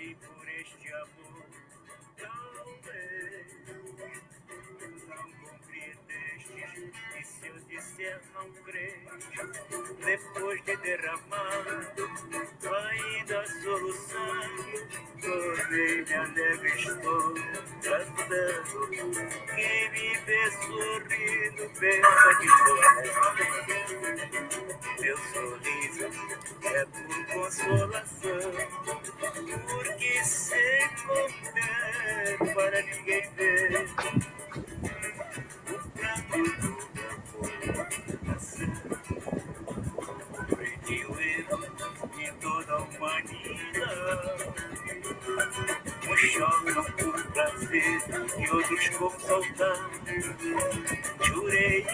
Depois de derramado, ainda a solução, tornei minha leve história, cantando. Quem me vê sorrindo, pensa que sou. Meu sorriso é por consolação, porque sem conter para ninguém ver o pranto do meu coração. De toda a humanidade, uns choram por prazer e outros por saudade. Jurei.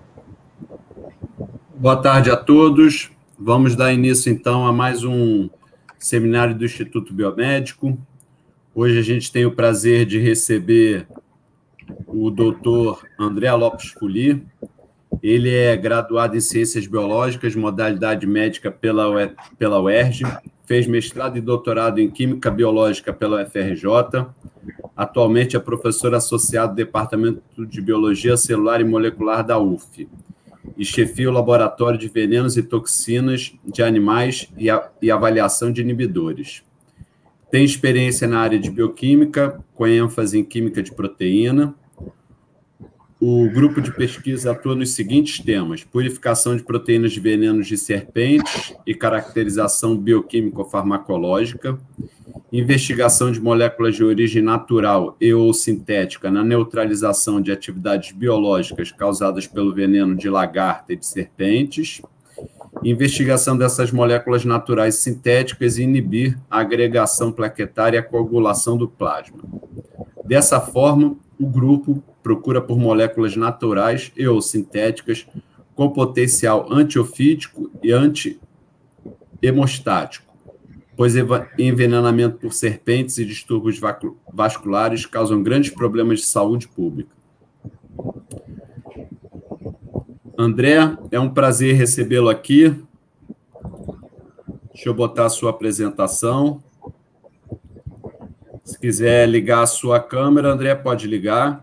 Boa tarde a todos. Vamos dar início então a mais um seminário do Instituto Biomédico. Hoje a gente tem o prazer de receber o doutor André Lopes Fuli. Ele é graduado em Ciências Biológicas, modalidade médica pela UERJ, fez mestrado e doutorado em Química Biológica pela UFRJ, atualmente é professor associado do Departamento de Biologia Celular e Molecular da UF, e chefia o Laboratório de Venenos e Toxinas de Animais e avaliação de inibidores. Tem experiência na área de bioquímica, com ênfase em química de proteína. O grupo de pesquisa atua nos seguintes temas: purificação de proteínas de venenos de serpentes e caracterização bioquímico-farmacológica, investigação de moléculas de origem natural e ou sintética na neutralização de atividades biológicas causadas pelo veneno de lagarta e de serpentes, investigação dessas moléculas naturais sintéticas e inibir a agregação plaquetária e a coagulação do plasma. Dessa forma, o grupo procura por moléculas naturais e ou sintéticas com potencial antiofídico e anti-hemostático, pois envenenamento por serpentes e distúrbios vasculares causam grandes problemas de saúde pública. André, é um prazer recebê-lo aqui. Deixa eu botar a sua apresentação. Se quiser ligar a sua câmera, André, pode ligar.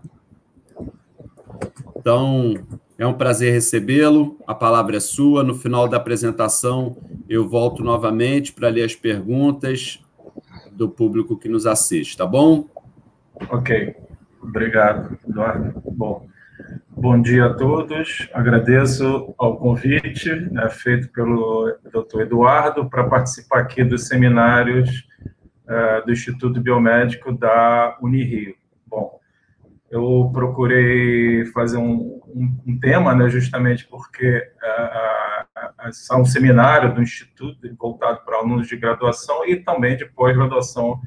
Então, é um prazer recebê-lo, a palavra é sua. No final da apresentação, eu volto novamente para ler as perguntas do público que nos assiste, tá bom? Ok, obrigado, Eduardo. Bom dia a todos, agradeço ao convite feito pelo Dr. Eduardo para participar aqui dos seminários do Instituto Biomédico da Unirio. Bom, eu procurei fazer um tema, justamente porque é um seminário do Instituto voltado para alunos de graduação e também de pós-graduação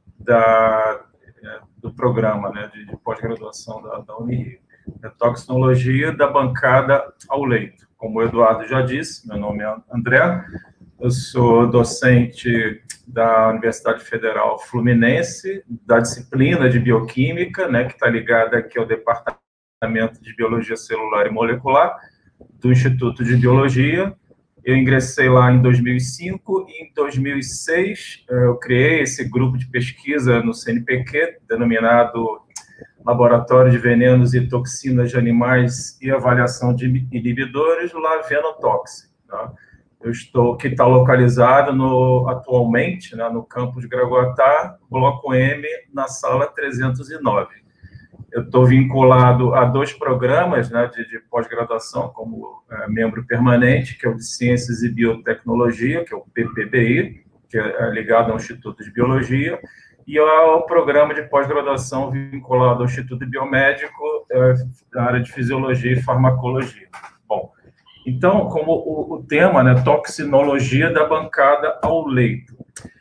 do programa de pós-graduação da Unirio. Toxinologia da bancada ao leito. Como o Eduardo já disse, meu nome é André, eu sou docente da Universidade Federal Fluminense, da disciplina de bioquímica, que está ligada aqui ao Departamento de Biologia Celular e Molecular, do Instituto de Biologia. Eu ingressei lá em 2005 e em 2006 eu criei esse grupo de pesquisa no CNPq, denominado Laboratório de Venenos e Toxinas de Animais e Avaliação de Inibidores, lá Venotox, tá? Que está localizado atualmente no campus de Gragoatá, Bloco M, na sala 309. Eu estou vinculado a 2 programas de pós-graduação como membro permanente, que é o de Ciências e Biotecnologia, que é o PPBI, que é ligado ao Instituto de Biologia, e ao programa de pós-graduação vinculado ao Instituto Biomédico, da área de Fisiologia e Farmacologia. Bom, então, como o tema, toxinologia da bancada ao leito.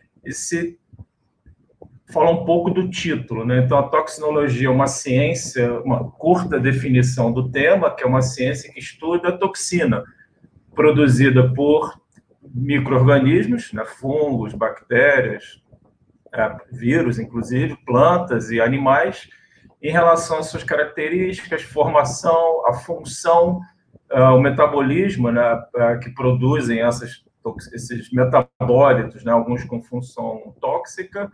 Fala um pouco do título, Então, a toxinologia é uma ciência, uma curta definição do tema, que é uma ciência que estuda a toxina produzida por micro-organismos, fungos, bactérias, vírus, inclusive, plantas e animais, em relação às suas características, formação, a função, o metabolismo, que produzem esses metabólitos, alguns com função tóxica,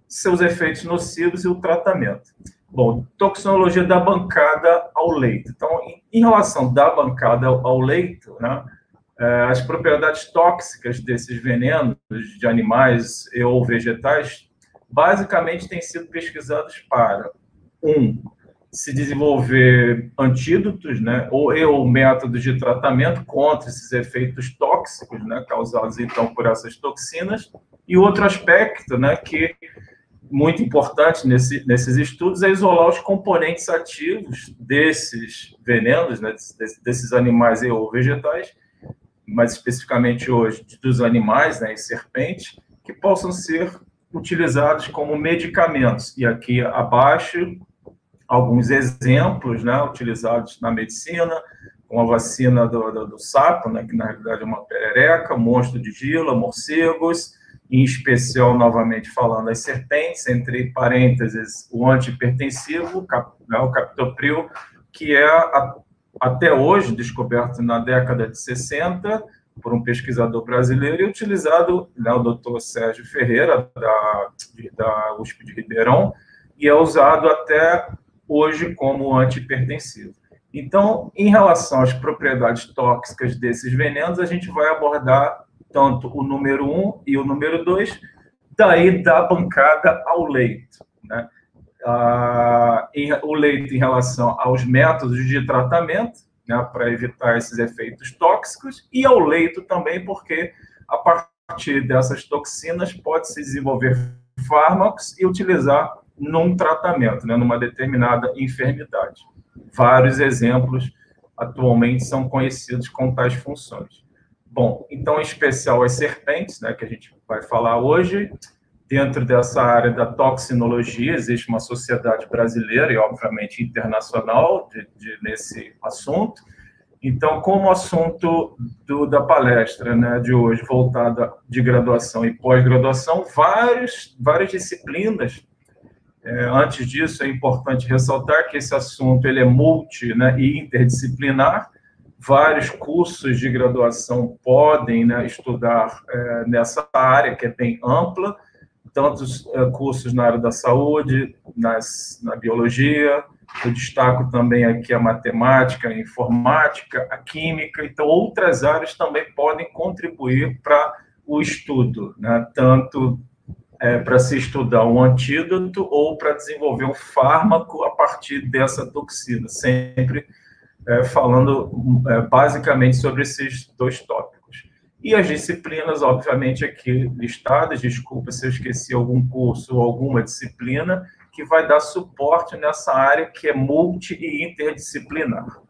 seus efeitos nocivos e o tratamento. Bom, toxinologia da bancada ao leito. Então, em relação da bancada ao leito, né, as propriedades tóxicas desses venenos de animais ou vegetais, basicamente têm sido pesquisadas para, se desenvolver antídotos, né, ou métodos de tratamento contra esses efeitos tóxicos, né, causados, então, por essas toxinas. E outro aspecto, né, que muito importante nesses estudos é isolar os componentes ativos desses venenos, né, desses animais ou vegetais, mais especificamente hoje dos animais, né, e serpentes, que possam ser utilizados como medicamentos. E aqui abaixo, alguns exemplos, né, utilizados na medicina, com a vacina do sapo, né, que na realidade é uma perereca, monstro de gila, morcegos, em especial, novamente falando, as serpentes, entre parênteses, o antihipertensivo, o captopril, que é, até hoje, descoberto na década de 60, por um pesquisador brasileiro, e utilizado, né, o Dr. Sérgio Ferreira, da USP de Ribeirão, e é usado até hoje como antihipertensivo. Então, em relação às propriedades tóxicas desses venenos, a gente vai abordar tanto o número 1 e o número 2, daí da bancada ao leito, né? O leito em relação aos métodos de tratamento, né, para evitar esses efeitos tóxicos, e ao leito também, porque a partir dessas toxinas pode-se desenvolver fármacos e utilizar num tratamento, né, numa determinada enfermidade. Vários exemplos atualmente são conhecidos com tais funções. Bom, então, em especial as serpentes, né, que a gente vai falar hoje. Dentro dessa área da toxinologia, existe uma sociedade brasileira e, obviamente, internacional nesse assunto. Então, como assunto da palestra, né, de hoje, voltada de graduação e pós-graduação, várias disciplinas. Antes disso, é importante ressaltar que esse assunto ele é multi, né, e interdisciplinar. Vários cursos de graduação podem, né, estudar nessa área, que é bem ampla, tantos cursos na área da saúde, na biologia. Eu destaco também aqui a matemática, a informática, a química. Então, outras áreas também podem contribuir para o estudo, né, tanto para se estudar um antídoto ou para desenvolver um fármaco a partir dessa toxina, sempre falando basicamente sobre esses dois tópicos. E as disciplinas, obviamente, aqui listadas, desculpa se eu esqueci algum curso ou alguma disciplina, que vai dar suporte nessa área que é multi e interdisciplinar.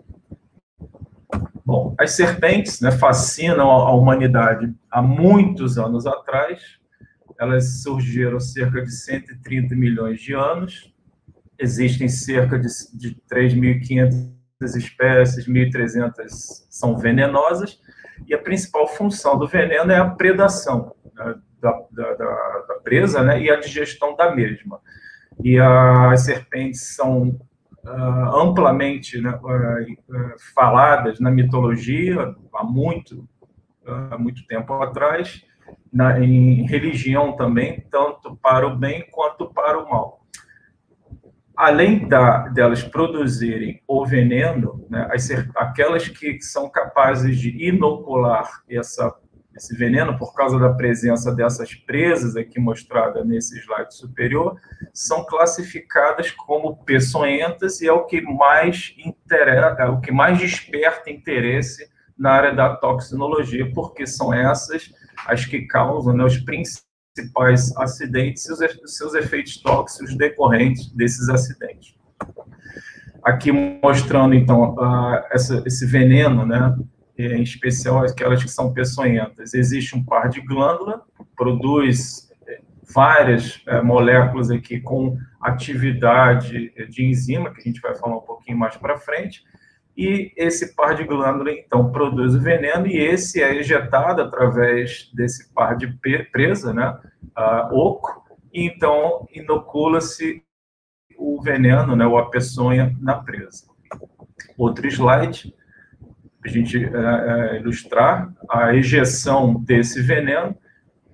Bom, as serpentes, né, fascinam a humanidade há muitos anos atrás. Elas surgiram cerca de 130 milhões de anos. Existem cerca de 3.500 espécies, 1.300 são venenosas, e a principal função do veneno é a predação, né, da presa, né, e a digestão da mesma. E as serpentes são amplamente, né, faladas na mitologia há muito tempo atrás, em religião também, tanto para o bem quanto para o mal. Além delas produzirem o veneno, né, aquelas que são capazes de inocular esse veneno, por causa da presença dessas presas aqui mostrada nesse slide superior, são classificadas como peçonhentas, e é o que mais desperta interesse na área da toxinologia, porque são essas as que causam, né, os principais acidentes e os seus efeitos tóxicos decorrentes desses acidentes. Aqui mostrando, então, esse veneno, né, em especial aquelas que são peçonhentas. Existe um par de glândula, produz várias moléculas aqui com atividade de enzima, que a gente vai falar um pouquinho mais para frente, e esse par de glândula, então, produz o veneno, e esse é ejetado através desse par de presa, né, oco, e então inocula-se o veneno, né, ou a peçonha na presa. Outro slide, para a gente ilustrar a ejeção desse veneno,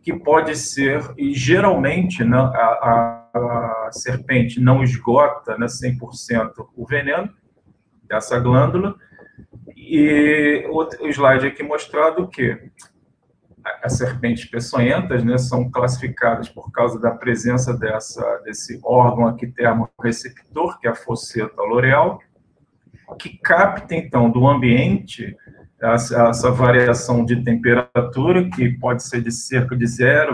que pode ser, e geralmente, né, a serpente não esgota, né, 100% o veneno dessa glândula. E o slide aqui mostrado que as serpentes peçonhentas, né, são classificadas por causa da presença desse órgão aqui termorreceptor, que é a fosseta loreal, que capta, então, do ambiente essa variação de temperatura, que pode ser de cerca de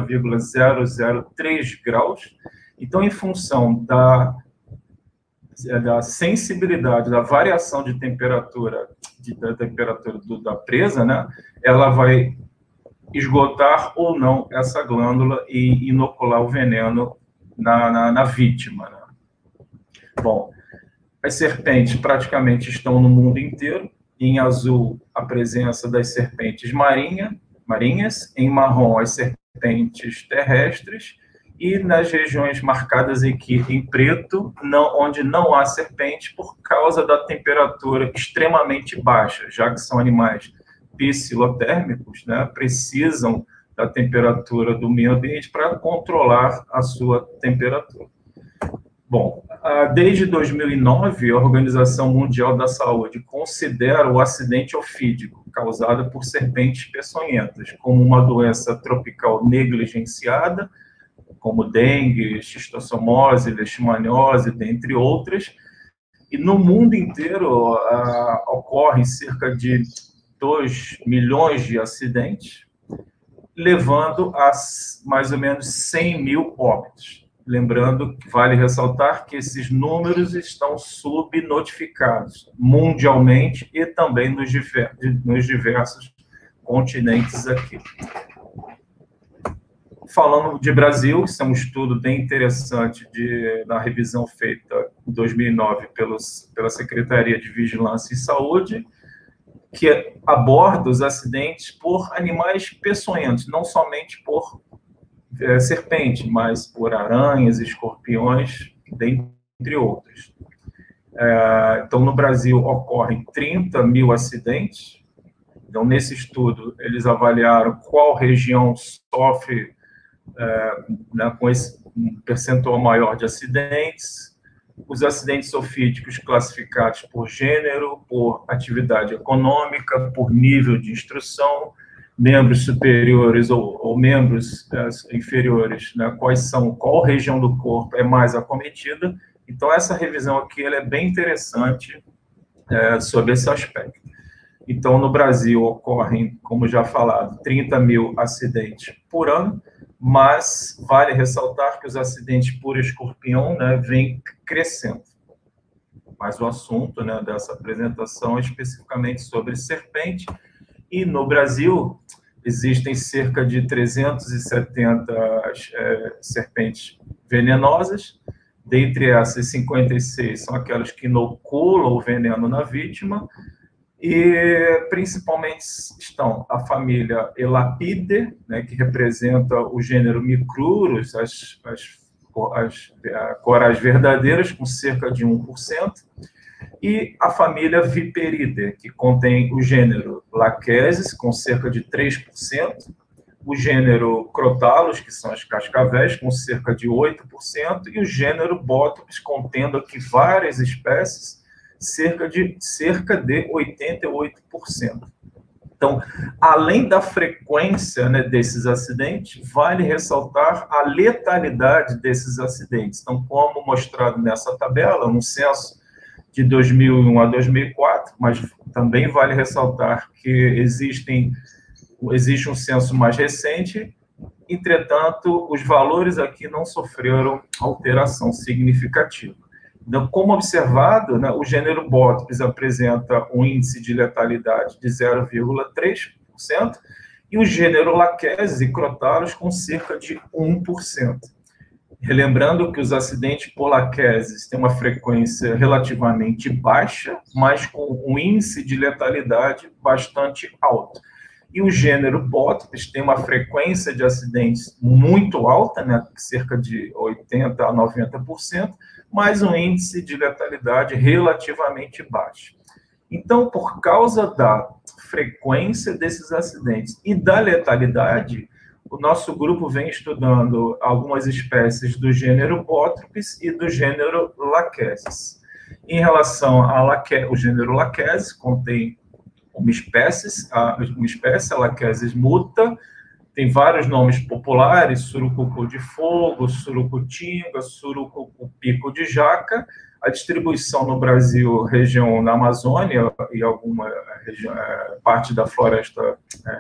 0,003 graus. Então, em função da sensibilidade, da variação de temperatura, da presa, né, ela vai esgotar ou não essa glândula e inocular o veneno na vítima, né? Bom, as serpentes praticamente estão no mundo inteiro. Em azul, a presença das serpentes marinhas. Em marrom, as serpentes terrestres. E nas regiões marcadas aqui em preto, onde não há serpente, por causa da temperatura extremamente baixa, já que são animais piscilotérmicos, né, precisam da temperatura do meio ambiente para controlar a sua temperatura. Bom, desde 2009, a Organização Mundial da Saúde considera o acidente ofídico causado por serpentes peçonhentas como uma doença tropical negligenciada, como dengue, xistossomose, leishmaniose, dentre outras. E no mundo inteiro ocorrem cerca de 2 milhões de acidentes, levando a mais ou menos 100 mil óbitos. Lembrando que vale ressaltar que esses números estão subnotificados mundialmente e também nos diversos continentes aqui. Falando de Brasil, isso é um estudo bem interessante da revisão feita em 2009 pela Secretaria de Vigilância e Saúde, que aborda os acidentes por animais peçonhentos, não somente por serpente, mas por aranhas, escorpiões, dentre outros. Então, no Brasil, ocorrem 30 mil acidentes. Então, nesse estudo, eles avaliaram qual região sofre com esse percentual maior de acidentes, os acidentes ofídicos classificados por gênero, por atividade econômica, por nível de instrução, membros superiores ou membros inferiores, né, qual região do corpo é mais acometida. Então, essa revisão aqui ela é bem interessante sobre esse aspecto. Então, no Brasil, ocorrem, como já falado, 30 mil acidentes por ano, mas vale ressaltar que os acidentes por escorpião, né, vêm crescendo. Mas o assunto, né, dessa apresentação é especificamente sobre serpente. E no Brasil, existem cerca de 370 serpentes venenosas. Dentre essas, 56 são aquelas que inoculam o veneno na vítima. E principalmente estão a família Elapidae, né, que representa o gênero Micrurus, as corais verdadeiras, com cerca de 1%. E a família Viperidae, que contém o gênero Lachesis, com cerca de 3%, o gênero Crotalus, que são as cascavéis, com cerca de 8%, e o gênero Botops, contendo aqui várias espécies, cerca de 88%. Então, além da frequência, né, desses acidentes, vale ressaltar a letalidade desses acidentes. Então, como mostrado nessa tabela, no censo de 2001 a 2004, mas também vale ressaltar que existe um censo mais recente, entretanto, os valores aqui não sofreram alteração significativa. Então, como observado, né, o gênero Botops apresenta um índice de letalidade de 0,3% e o gênero Lachesis e Crotalus com cerca de 1%. Relembrando que os acidentes por Lachesis têm uma frequência relativamente baixa, mas com um índice de letalidade bastante alto. E o gênero Botops tem uma frequência de acidentes muito alta, né, cerca de 80% a 90%, mas um índice de letalidade relativamente baixo. Então, por causa da frequência desses acidentes e da letalidade, o nosso grupo vem estudando algumas espécies do gênero Botrytis e do gênero Lachesis. Em relação ao gênero Lachesis, contém uma espécie, a Lachesis muta, tem vários nomes populares: surucucu de fogo, surucutinga, surucucu pico de jaca. A distribuição no Brasil, região na Amazônia e alguma região, parte da floresta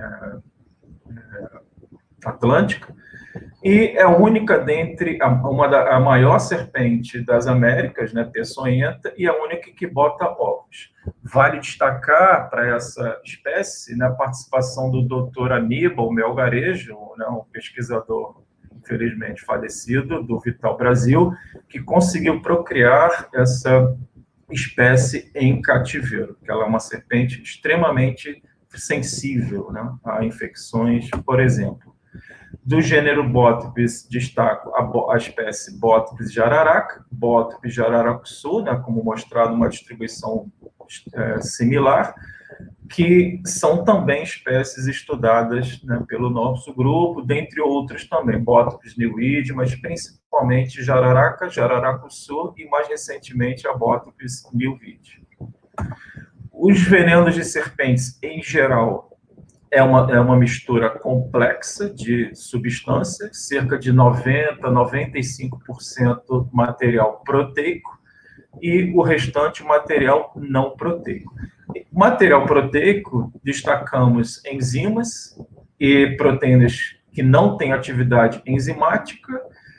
atlântica, e é a única dentre a maior serpente das Américas, né, peçonhenta, e a única que bota ovos. Vale destacar para essa espécie, né, a participação do Dr. Aníbal Melgarejo, né, um pesquisador infelizmente falecido do Vital Brasil, que conseguiu procriar essa espécie em cativeiro, que ela é uma serpente extremamente sensível, né, a infecções, por exemplo. Do gênero Botrytis, destaco a espécie Botrytis jararaca, Botrytis jararacuçu, né, como mostrado uma distribuição similar, que são também espécies estudadas, né, pelo nosso grupo, dentre outras também, Botrytis niuide, mas principalmente jararaca, jararacuçu e, mais recentemente, a Botrytis niuide. Os venenos de serpentes, em geral, é uma mistura complexa de substâncias, cerca de 90% a 95% material proteico e o restante material não proteico. Material proteico, destacamos enzimas e proteínas que não têm atividade enzimática,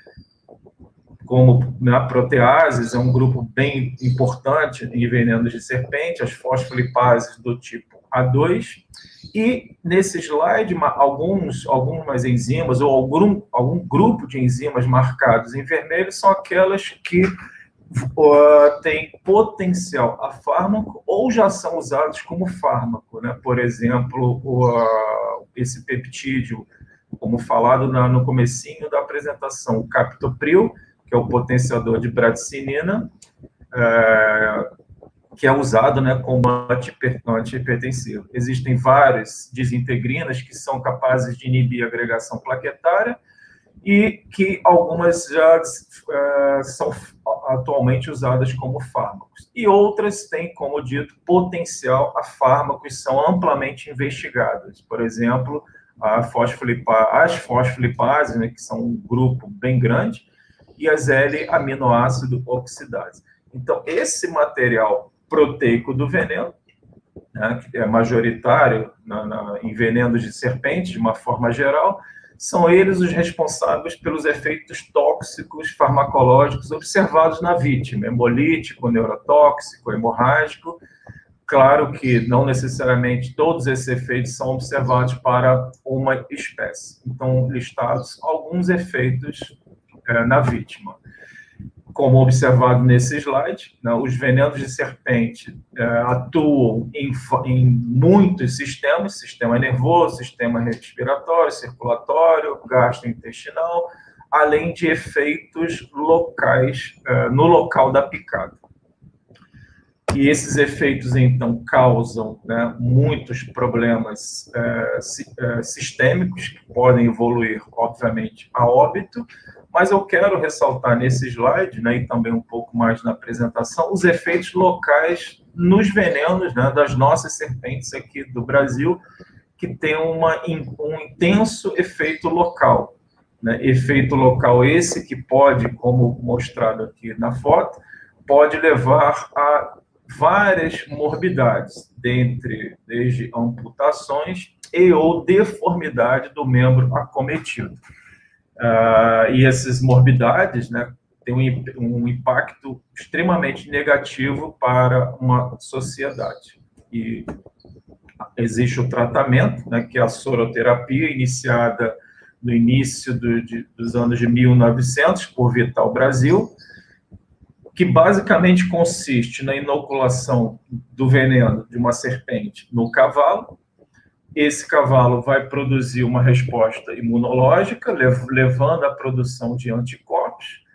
como a proteases, é um grupo bem importante em venenos de serpente, as fosfolipases do tipo A2, e nesse slide, algumas enzimas, ou algum grupo de enzimas marcados em vermelho, são aquelas que têm potencial a fármaco ou já são usados como fármaco, né? Por exemplo, esse peptídeo, como falado no comecinho da apresentação, o captopril, que é o potenciador de bradicinina, que é usado, né, como antihipertensivo. Existem várias desintegrinas que são capazes de inibir a agregação plaquetária e que algumas já são atualmente usadas como fármacos. E outras têm, como dito, potencial a fármacos, são amplamente investigadas. Por exemplo, as fosfolipases, né, que são um grupo bem grande, e as L-aminoácido oxidase. Então, esse material proteico do veneno, né, que é majoritário em venenos de serpente, de uma forma geral, são eles os responsáveis pelos efeitos tóxicos farmacológicos observados na vítima, hemolítico, neurotóxico, hemorrágico. Claro que não necessariamente todos esses efeitos são observados para uma espécie. Então, listados alguns efeitos na vítima. Como observado nesse slide, né, os venenos de serpente atuam em muitos sistemas: sistema nervoso, sistema respiratório, circulatório, gastrointestinal, além de efeitos locais no local da picada. E esses efeitos, então, causam, né, muitos problemas sistêmicos que podem evoluir, obviamente, a óbito. Mas eu quero ressaltar nesse slide, né, e também um pouco mais na apresentação, os efeitos locais nos venenos, né, das nossas serpentes aqui do Brasil, que tem um intenso efeito local. Né? Efeito local esse que pode, como mostrado aqui na foto, pode levar a várias morbidades, desde amputações e ou deformidade do membro acometido. E essas morbidades, né, têm um impacto extremamente negativo para uma sociedade. E existe o tratamento, né, que é a soroterapia, iniciada no início dos anos de 1900 por Vital Brasil, que basicamente consiste na inoculação do veneno de uma serpente no cavalo. Esse cavalo vai produzir uma resposta imunológica, levando à produção de anticorpos.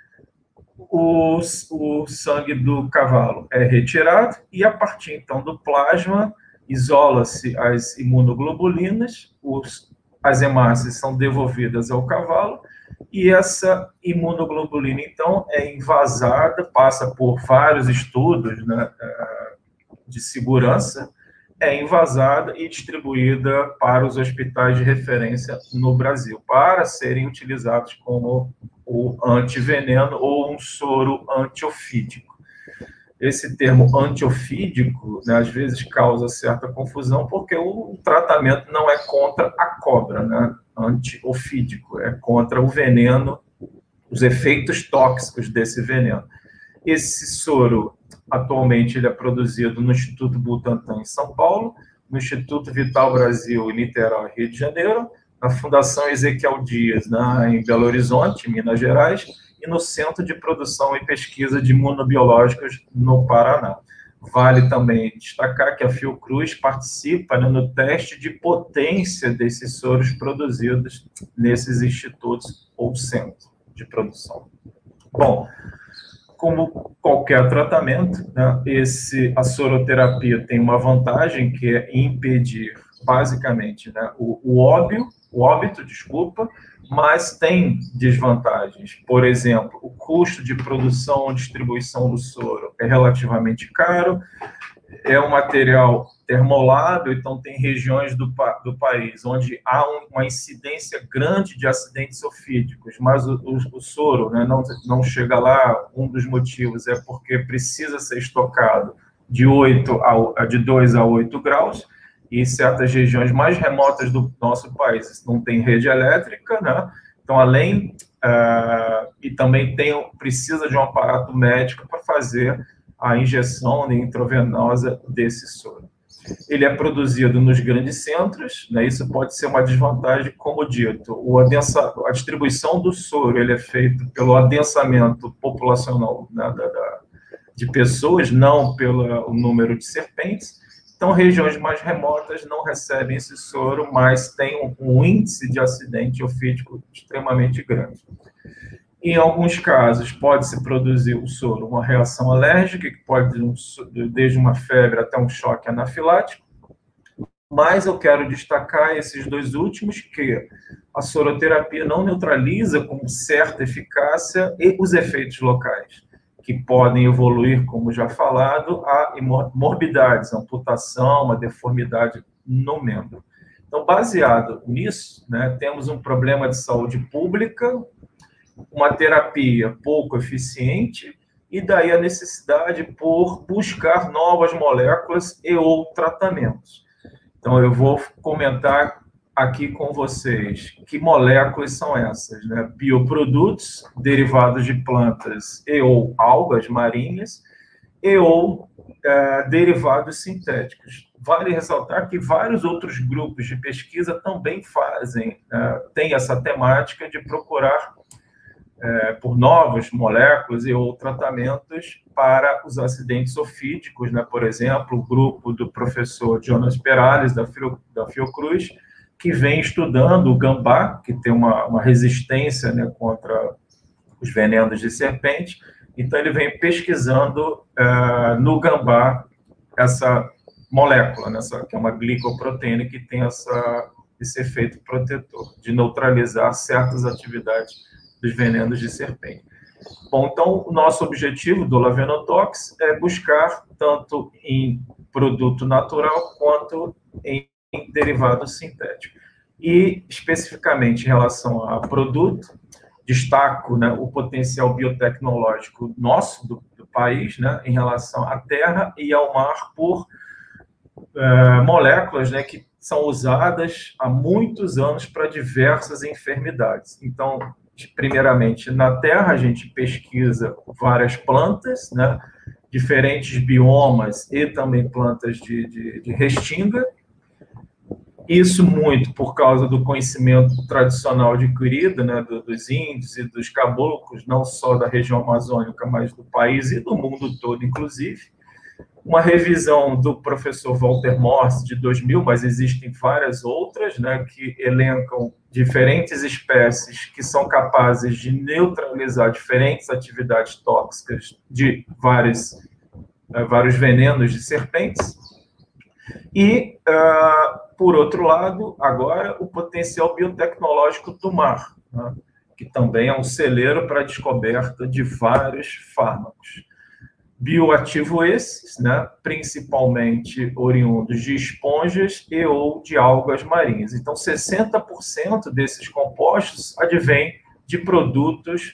O sangue do cavalo é retirado e, a partir, então, do plasma, isola-se as imunoglobulinas, as hemácias são devolvidas ao cavalo, e essa imunoglobulina, então, é envasada, passa por vários estudos, né, de segurança, é envasada e distribuída para os hospitais de referência no Brasil, para serem utilizados como o antiveneno ou um soro antiofídico. Esse termo antiofídico, né, às vezes causa certa confusão, porque o tratamento não é contra a cobra, né? Antiofídico, é contra o veneno, os efeitos tóxicos desse veneno. Esse soro, atualmente, ele é produzido no Instituto Butantan, em São Paulo, no Instituto Vital Brasil, em Niterói, Rio de Janeiro, na Fundação Ezequiel Dias, né, em Belo Horizonte, Minas Gerais, e no Centro de Produção e Pesquisa de Imunobiológicos, no Paraná. Vale também destacar que a Fiocruz participa, né, no teste de potência desses soros produzidos nesses institutos ou centros de produção. Bom, como qualquer tratamento, né, a soroterapia tem uma vantagem, que é impedir, basicamente, né, o óbito, mas tem desvantagens. Por exemplo, o custo de produção e distribuição do soro é relativamente caro, é um material termolado, então tem regiões do país onde há uma incidência grande de acidentes ofídicos, mas o soro, né, não chega lá. Um dos motivos é porque precisa ser estocado de 2 a 8 graus, e certas regiões mais remotas do nosso país não tem rede elétrica, né? Então, e também precisa de um aparato médico para fazer a injeção intravenosa desse soro. Ele é produzido nos grandes centros, né? Isso pode ser uma desvantagem, como dito. A distribuição do soro, ele é feito pelo adensamento populacional, né, de pessoas, não pelo número de serpentes. Então, regiões mais remotas não recebem esse soro, mas tem um índice de acidente ofídico extremamente grande. Em alguns casos, pode-se produzir o soro uma reação alérgica, que pode desde uma febre até um choque anafilático, mas eu quero destacar esses dois últimos, que a soroterapia não neutraliza com certa eficácia os efeitos locais, que podem evoluir, como já falado, a morbidades, amputação, uma deformidade no membro. Então, baseado nisso, né, temos um problema de saúde pública, uma terapia pouco eficiente, e daí a necessidade por buscar novas moléculas e ou tratamentos. Então, eu vou comentar aqui com vocês que moléculas são essas, né? Bioprodutos, derivados de plantas e ou algas marinhas, e ou derivados sintéticos. Vale ressaltar que vários outros grupos de pesquisa também têm essa temática de procurar por novas moléculas e ou tratamentos para os acidentes ofídicos, né? Por exemplo, o grupo do professor Jonas Perales, da Fiocruz, que vem estudando o gambá, que tem uma resistência, né, contra os venenos de serpente. Então, ele vem pesquisando no gambá essa molécula, né, que é uma glicoproteína que tem esse efeito protetor, de neutralizar certas atividades dos venenos de serpente. Bom, então, o nosso objetivo do Lavenotox é buscar tanto em produto natural quanto em derivado sintético. E, especificamente, em relação a produto, destaco, né, o potencial biotecnológico nosso, do país, né, em relação à terra e ao mar, por moléculas, né, que são usadas há muitos anos para diversas enfermidades. Então, primeiramente, na terra, a gente pesquisa várias plantas, né, diferentes biomas e também plantas de restinga. Isso muito por causa do conhecimento tradicional adquirido, né, dos índios e dos caboclos, não só da região amazônica, mas do país e do mundo todo, inclusive. Uma revisão do professor Walter Morse, de 2000, mas existem várias outras, né, que elencam diferentes espécies que são capazes de neutralizar diferentes atividades tóxicas de vários venenos de serpentes. E, por outro lado, agora, o potencial biotecnológico do mar, né, que também é um celeiro para a descoberta de vários fármacos. Bioativo esses, né, principalmente oriundos de esponjas e ou de algas marinhas. Então, 60% desses compostos advêm de produtos,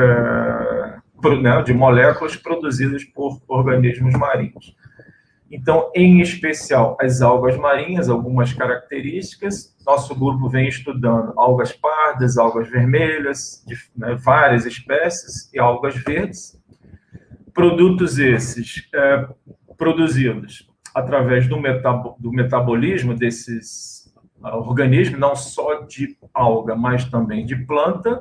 de moléculas produzidas por organismos marinhos. Então, em especial, as algas marinhas, algumas características. Nosso grupo vem estudando algas pardas, algas vermelhas, de várias espécies, e algas verdes. Produtos esses produzidos através do metabolismo desses organismos, não só de alga, mas também de planta,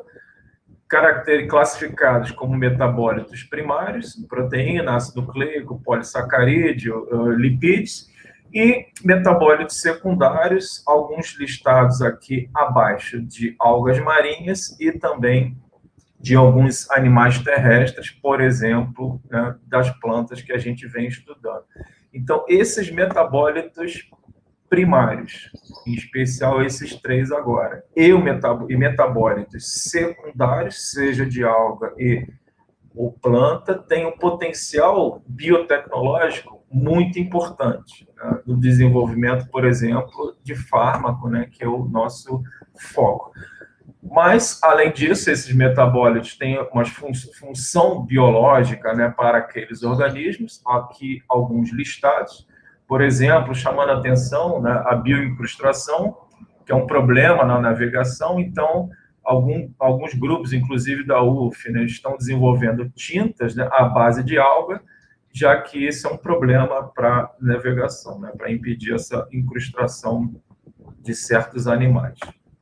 classificados como metabólitos primários, proteína, ácido nucleico, polissacarídeo, lipídios, e metabólitos secundários, alguns listados aqui abaixo, de algas marinhas e também de alguns animais terrestres, por exemplo, né, das plantas que a gente vem estudando. Então, esses metabólitos primários, em especial esses três agora, e metabólitos secundários, seja de alga ou planta, têm um potencial biotecnológico muito importante, né, no desenvolvimento, por exemplo, de fármaco, né, que é o nosso foco. Mas, além disso, esses metabólitos têm uma função biológica, né, para aqueles organismos, aqui alguns listados. Por exemplo, chamando a atenção, né, a bioincrustação, que é um problema na navegação. Então, alguns grupos, inclusive da UF, né, estão desenvolvendo tintas, né, à base de alga, já que esse é um problema para navegação, né, para impedir essa incrustação de certos animais.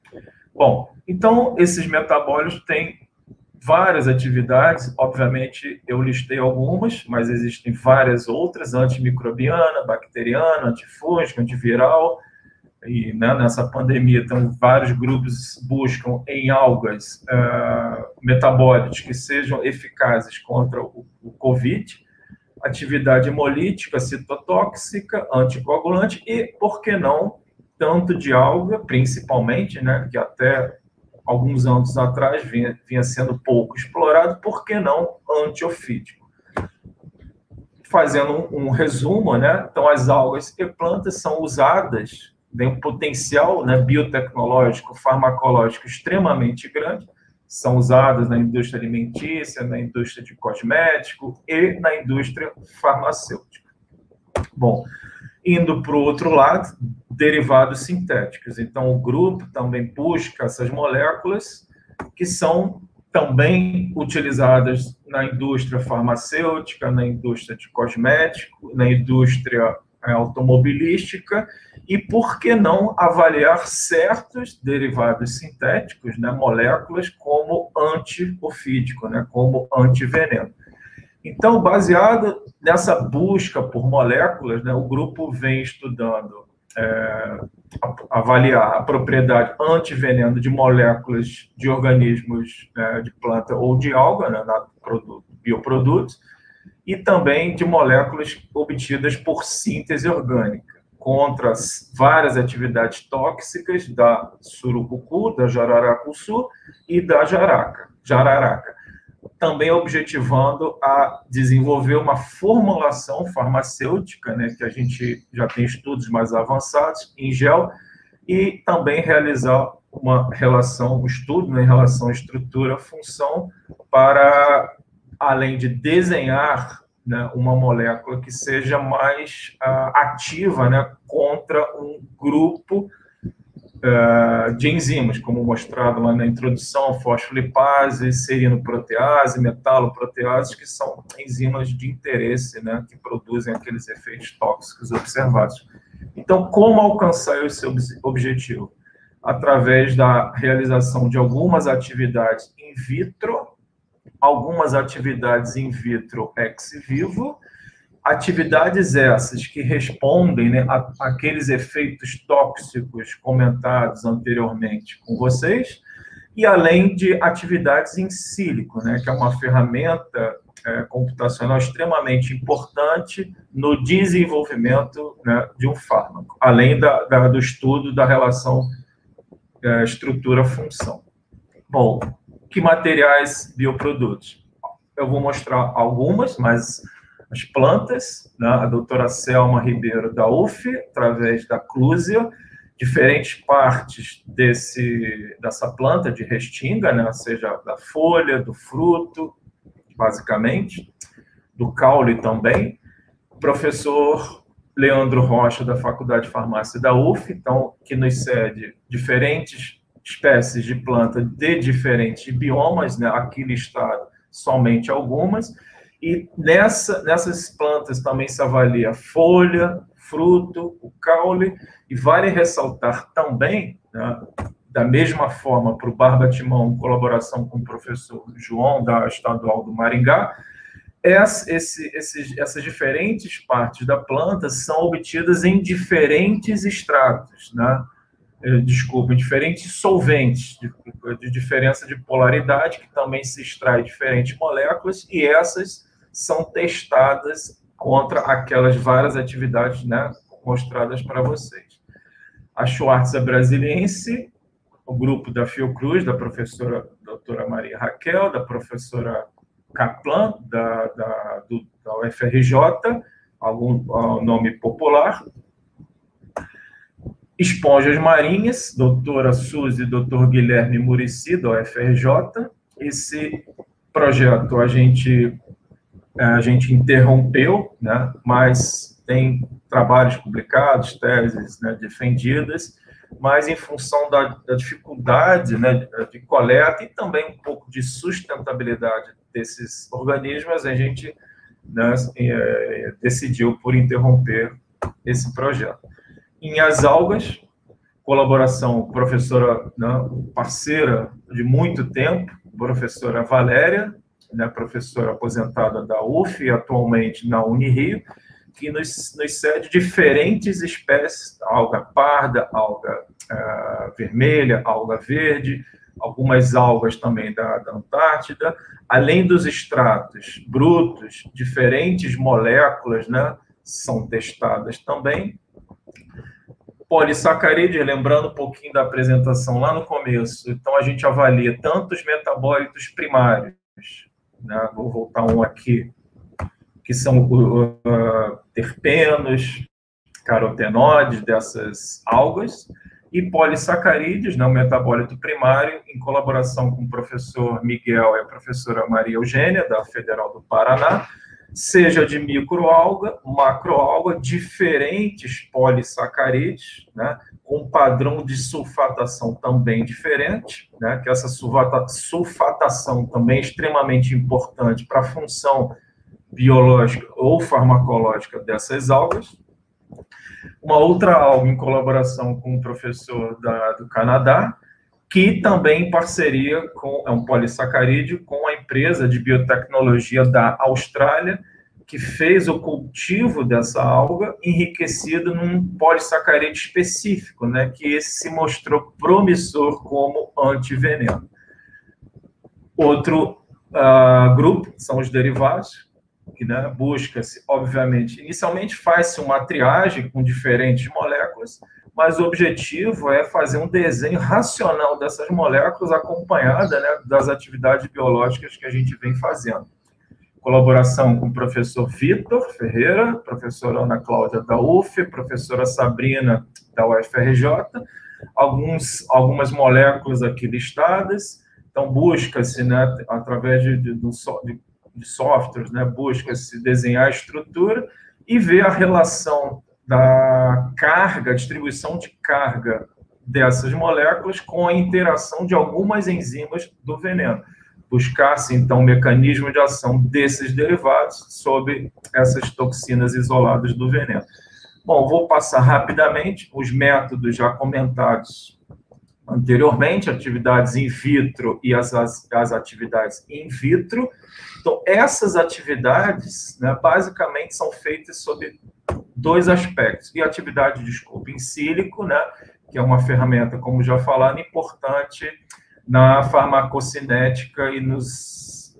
Bom, então, esses metabólitos têm várias atividades, obviamente eu listei algumas, mas existem várias outras, antimicrobiana, bacteriana, antifúngica, antiviral, e né, nessa pandemia, então, vários grupos buscam em algas metabólitos que sejam eficazes contra o Covid, atividade hemolítica, citotóxica, anticoagulante e, por que não, tanto de alga, principalmente, né, que até alguns anos atrás vinha sendo pouco explorado, por que não antiofídico? Fazendo um resumo, né, então as algas e plantas são usadas, têm um potencial, né, biotecnológico, farmacológico extremamente grande, são usadas na indústria alimentícia, na indústria de cosmético e na indústria farmacêutica. Bom, indo para o outro lado, derivados sintéticos. Então, o grupo também busca essas moléculas que são também utilizadas na indústria farmacêutica, na indústria de cosmético, na indústria automobilística, e por que não avaliar certos derivados sintéticos, né, moléculas, como antiofídico, né, como antiveneno. Então, baseado nessa busca por moléculas, né, o grupo vem estudando, avaliar a propriedade antiveneno de moléculas de organismos de planta ou de alga, né, bioprodutos, e também de moléculas obtidas por síntese orgânica, contra várias atividades tóxicas da surucucu, da jararacuçu e da jararaca. Também objetivando a desenvolver uma formulação farmacêutica, né, que a gente já tem estudos mais avançados em gel, e também realizar um estudo, né, em relação à estrutura-função, para, além de desenhar, né, uma molécula que seja mais ativa, né, contra um grupo de enzimas, como mostrado lá na introdução, fosfolipase, serinoprotease, metaloproteases, que são enzimas de interesse, né, que produzem aqueles efeitos tóxicos observados. Então, como alcançar esse objetivo? Através da realização de algumas atividades in vitro, algumas atividades in vitro ex vivo, atividades essas que respondem, né, àqueles efeitos tóxicos comentados anteriormente com vocês, e além de atividades in silico, né, que é uma ferramenta computacional extremamente importante no desenvolvimento, né, de um fármaco, além do estudo da relação estrutura-função. Bom, que materiais bioprodutos? Eu vou mostrar algumas, mas as plantas, né, a doutora Selma Ribeiro da UF, através da Clusia, diferentes partes dessa planta de restinga, né, seja da folha, do fruto, basicamente, do caule também. O professor Leandro Rocha, da Faculdade de Farmácia da UF, então, que nos cede diferentes espécies de planta de diferentes biomas, né, aqui listado somente algumas, e nessas plantas também se avalia folha, fruto, o caule, e vale ressaltar também, né, da mesma forma, para o Barbatimão, em colaboração com o professor João, da Estadual do Maringá, essas diferentes partes da planta são obtidas em diferentes extratos, né? Desculpa, em diferentes solventes, de diferença de polaridade, que também se extrai diferentes moléculas, e essas são testadas contra aquelas várias atividades, né, mostradas para vocês. A Schwarza brasiliense, o grupo da Fiocruz, da professora doutora Maria Raquel, da professora Kaplan, da UFRJ, algum nome popular. Esponjas marinhas, doutora Suzy e doutor Guilherme Muricy, da UFRJ. Esse projeto a gente interrompeu, né, mas tem trabalhos publicados, teses, né, defendidas, mas em função da dificuldade, né, de coleta e também um pouco de sustentabilidade desses organismos, a gente, né, decidiu por interromper esse projeto. Em as algas, colaboração professora, né, parceira de muito tempo, professora Valéria, né, professora aposentada da UF, atualmente na Unirio, que nos cede diferentes espécies, alga parda, alga vermelha, alga verde, algumas algas também da Antártida, além dos extratos brutos, diferentes moléculas, né, são testadas também. Polissacarídeos, lembrando um pouquinho da apresentação lá no começo, então a gente avalia tanto os metabólitos primários, né, vou voltar um aqui, que são terpenos, carotenoides dessas algas, e polissacarídeos, né, o metabólito primário, em colaboração com o professor Miguel e a professora Maria Eugênia, da Federal do Paraná, seja de microalga, macroalga, diferentes polissacarídeos, né, com padrão de sulfatação também diferente, né, que essa sulfatação também é extremamente importante para a função biológica ou farmacológica dessas algas. Uma outra alga em colaboração com o professor do Canadá, que também em parceria com, é um polissacarídeo, com a empresa de biotecnologia da Austrália, que fez o cultivo dessa alga enriquecida num polissacarídeo específico, né, que esse se mostrou promissor como antiveneno. Outro grupo são os derivados, que, né, busca-se, obviamente, inicialmente faz-se uma triagem com diferentes moléculas, mas o objetivo é fazer um desenho racional dessas moléculas acompanhada, né, das atividades biológicas que a gente vem fazendo. Colaboração com o professor Vitor Ferreira, professora Ana Cláudia da UF, professora Sabrina da UFRJ, algumas moléculas aqui listadas. Então, busca-se, né, através de softwares, né, busca-se desenhar a estrutura e ver a relação da carga, distribuição de carga dessas moléculas com a interação de algumas enzimas do veneno. Buscar-se, então, o mecanismo de ação desses derivados sobre essas toxinas isoladas do veneno. Bom, vou passar rapidamente os métodos já comentados anteriormente, atividades in vitro e as atividades in vitro. Então, essas atividades, né, basicamente são feitas sob dois aspectos. E a atividade, in sílico, né, que é uma ferramenta, como já falaram, importante na farmacocinética e nos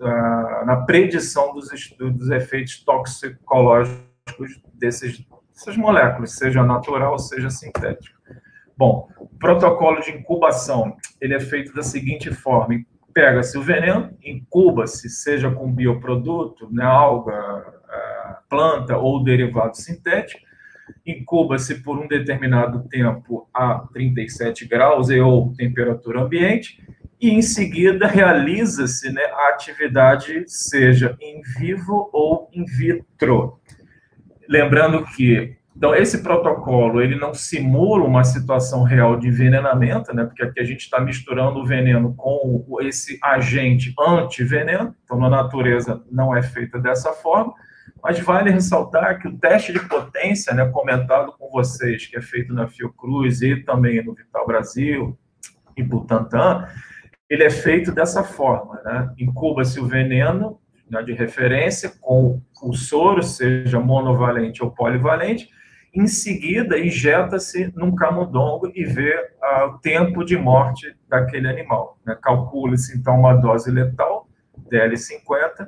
na predição dos efeitos toxicológicos dessas moléculas, seja natural, seja sintético. Bom, o protocolo de incubação, ele é feito da seguinte forma: pega-se o veneno, incuba-se, seja com bioproduto, né, alga, planta ou derivado sintético, incuba-se por um determinado tempo a 37 graus ou temperatura ambiente, e em seguida realiza-se, né, a atividade, seja em vivo ou in vitro. Lembrando que, então, esse protocolo, ele não simula uma situação real de envenenamento, né, porque aqui a gente está misturando o veneno com esse agente antiveneno, então na natureza não é feita dessa forma, mas vale ressaltar que o teste de potência, né, comentado com vocês, que é feito na Fiocruz e também no Vital Brasil e Butantan, ele é feito dessa forma, né? Incuba-se o veneno, né, de referência com o soro, seja monovalente ou polivalente, em seguida injeta-se num camundongo e vê o tempo de morte daquele animal, né? Calcula-se então uma dose letal, DL50,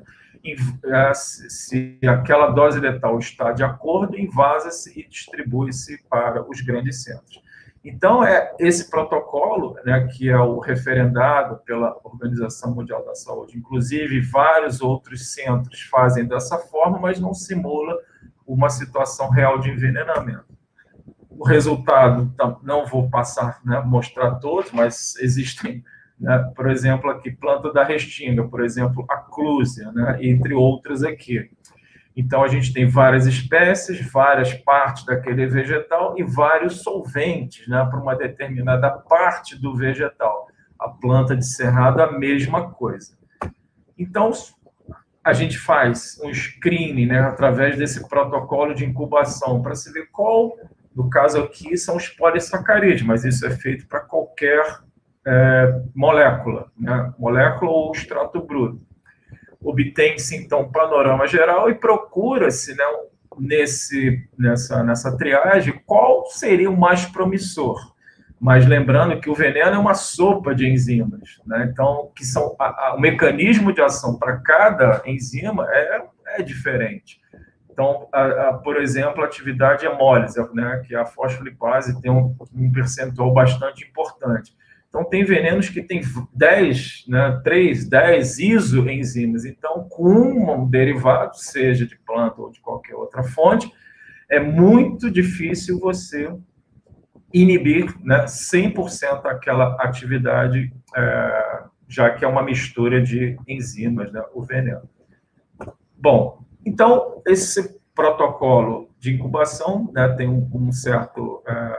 se aquela dose letal está de acordo, invasa-se e distribui-se para os grandes centros. Então, esse protocolo, né, que é o referendado pela Organização Mundial da Saúde, inclusive vários outros centros fazem dessa forma, mas não simula uma situação real de envenenamento. O resultado, não vou passar, né, mostrar todos, mas existem, né, por exemplo, aqui, planta da restinga, por exemplo, a clúzia, né, entre outras aqui. Então, a gente tem várias espécies, várias partes daquele vegetal e vários solventes, né, para uma determinada parte do vegetal. A planta de cerrado, a mesma coisa. Então, a gente faz um screening, né, através desse protocolo de incubação, para se ver qual, no caso aqui, são os polissacarídeos, mas isso é feito para qualquer molécula, né, molécula ou extrato bruto. Obtém-se, então, um panorama geral e procura-se, né, nessa triagem qual seria o mais promissor. Mas lembrando que o veneno é uma sopa de enzimas, né? Então, que são o mecanismo de ação para cada enzima é diferente. Então, por exemplo, a atividade hemólise, né, que a fosfolipase tem um percentual bastante importante. Então, tem venenos que tem 10, né, 3, 10 isoenzimas. Então, com um derivado, seja de planta ou de qualquer outra fonte, é muito difícil você inibir, né, 100% aquela atividade, já que é uma mistura de enzimas, né, o veneno. Bom, então, esse protocolo de incubação, né, tem um certo...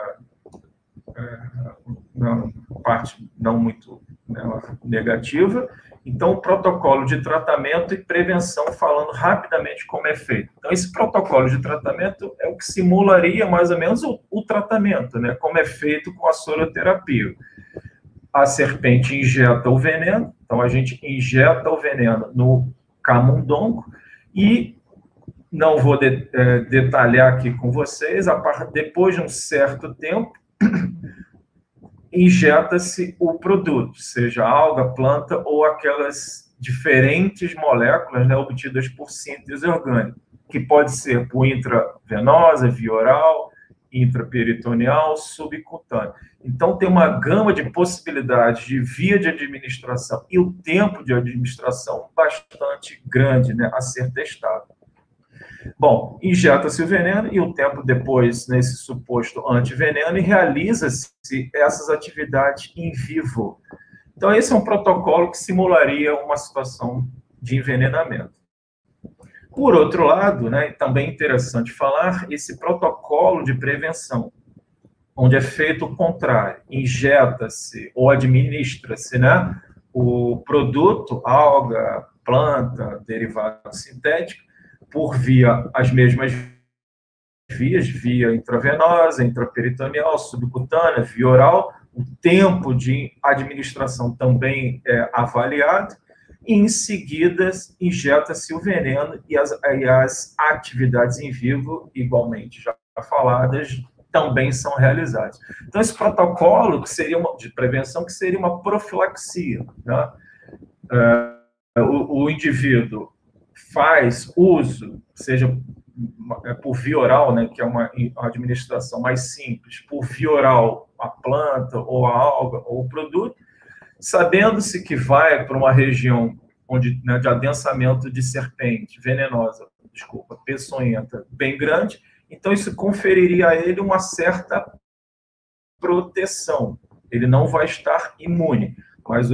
uma parte não muito, né, negativa. Então, o protocolo de tratamento e prevenção, falando rapidamente como é feito. Então, esse protocolo de tratamento é o que simularia mais ou menos o tratamento, né, como é feito com a soroterapia. A serpente injeta o veneno, então a gente injeta o veneno no camundongo e não vou detalhar aqui com vocês, depois de um certo tempo, injeta-se o produto, seja alga, planta ou aquelas diferentes moléculas, né, obtidas por síntese orgânica, que pode ser por intravenosa, via oral, intraperitoneal, subcutânea. Então, tem uma gama de possibilidades de via de administração e o tempo de administração bastante grande, né, a ser testado. Bom, injeta-se o veneno e o tempo depois, nesse suposto antiveneno, e realiza-se essas atividades em vivo. Então, esse é um protocolo que simularia uma situação de envenenamento. Por outro lado, né, também interessante falar, esse protocolo de prevenção, onde é feito o contrário, injeta-se ou administra-se, né, o produto, alga, planta, derivado sintético, por as mesmas vias, via intravenosa, intraperitoneal, subcutânea, via oral, o tempo de administração também é avaliado, e em seguida injeta-se o veneno e as atividades em vivo, igualmente já faladas, também são realizadas. Então, esse protocolo que seria de prevenção, que seria uma profilaxia, né? o indivíduo faz uso, seja por via oral, né, que é uma administração mais simples, por via oral, a planta, ou a alga, ou o produto, sabendo-se que vai para uma região onde, né, de adensamento de serpente venenosa, peçonhenta, bem grande, então isso conferiria a ele uma certa proteção. Ele não vai estar imune, mas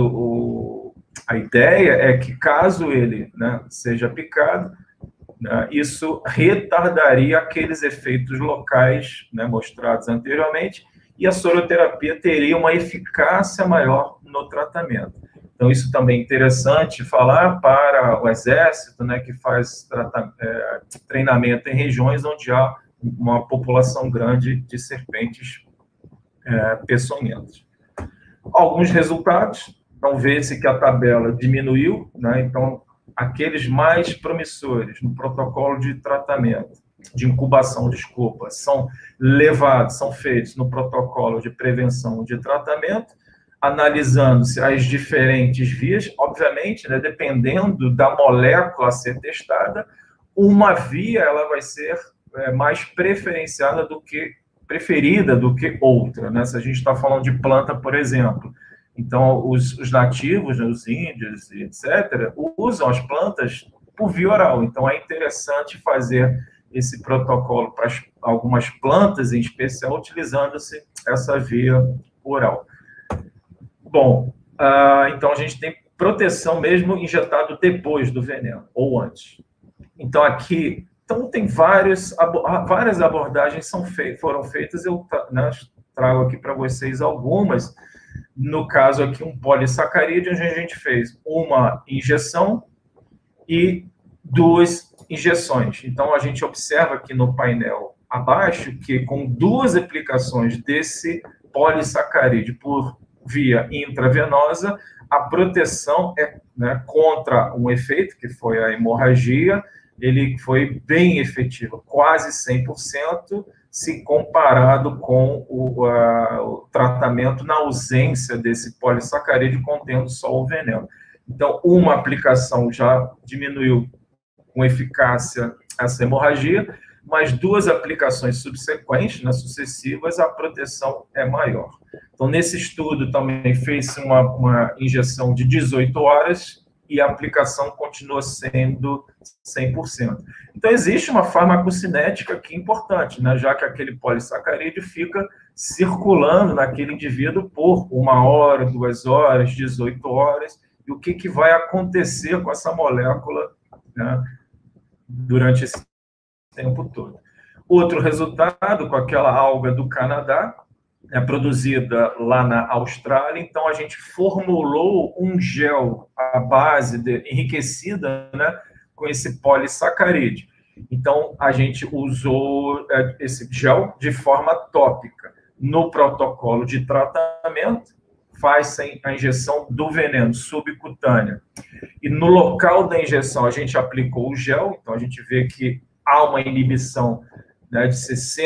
a ideia é que, caso ele, né, seja picado, né, isso retardaria aqueles efeitos locais, né, mostrados anteriormente, e a soroterapia teria uma eficácia maior no tratamento. Então, isso também é interessante falar para o Exército, né, que faz treinamento em regiões onde há uma população grande de serpentes peçonhentas. Alguns resultados, então vê-se que a tabela diminuiu, né? Então, aqueles mais promissores no protocolo de tratamento, de incubação, são levados, são feitos no protocolo de prevenção de tratamento, analisando-se as diferentes vias, obviamente, né, dependendo da molécula a ser testada, uma via ela vai ser mais preferida do que outra, né? Se a gente está falando de planta, por exemplo. Então, os nativos, né, os índios, etc., usam as plantas por via oral. Então, é interessante fazer esse protocolo para algumas plantas, em especial, utilizando-se essa via oral. Bom, então a gente tem proteção mesmo injetado depois do veneno, ou antes. Então, aqui... Então, tem várias abordagens foram feitas, eu, né, trago aqui para vocês algumas. No caso aqui, um polissacarídeo, onde a gente fez uma injeção e 2 injeções. Então, a gente observa aqui no painel abaixo que, com 2 aplicações desse polissacarídeo por via intravenosa, a proteção né, contra um efeito, que foi a hemorragia, ele foi bem efetivo, quase 100%, se comparado com o tratamento na ausência desse polissacarídeo contendo só o veneno. Então, uma aplicação já diminuiu com eficácia essa hemorragia, mas 2 aplicações subsequentes, né, sucessivas, a proteção é maior. Então, nesse estudo também fez-se uma injeção de 18 horas, e a aplicação continua sendo 100%. Então, existe uma farmacocinética aqui importante, né? Já que aquele polissacarídeo fica circulando naquele indivíduo por 1 hora, 2 horas, 18 horas, e o que vai acontecer com essa molécula, né, durante esse tempo todo. Outro resultado, com aquela alga do Canadá, produzida lá na Austrália, então a gente formulou um gel à base enriquecida, né, com esse polissacarídeo. Então, a gente usou esse gel de forma tópica. No protocolo de tratamento, faz-se a injeção do veneno subcutânea. E no local da injeção, a gente aplicou o gel, então a gente vê que há uma inibição, né, de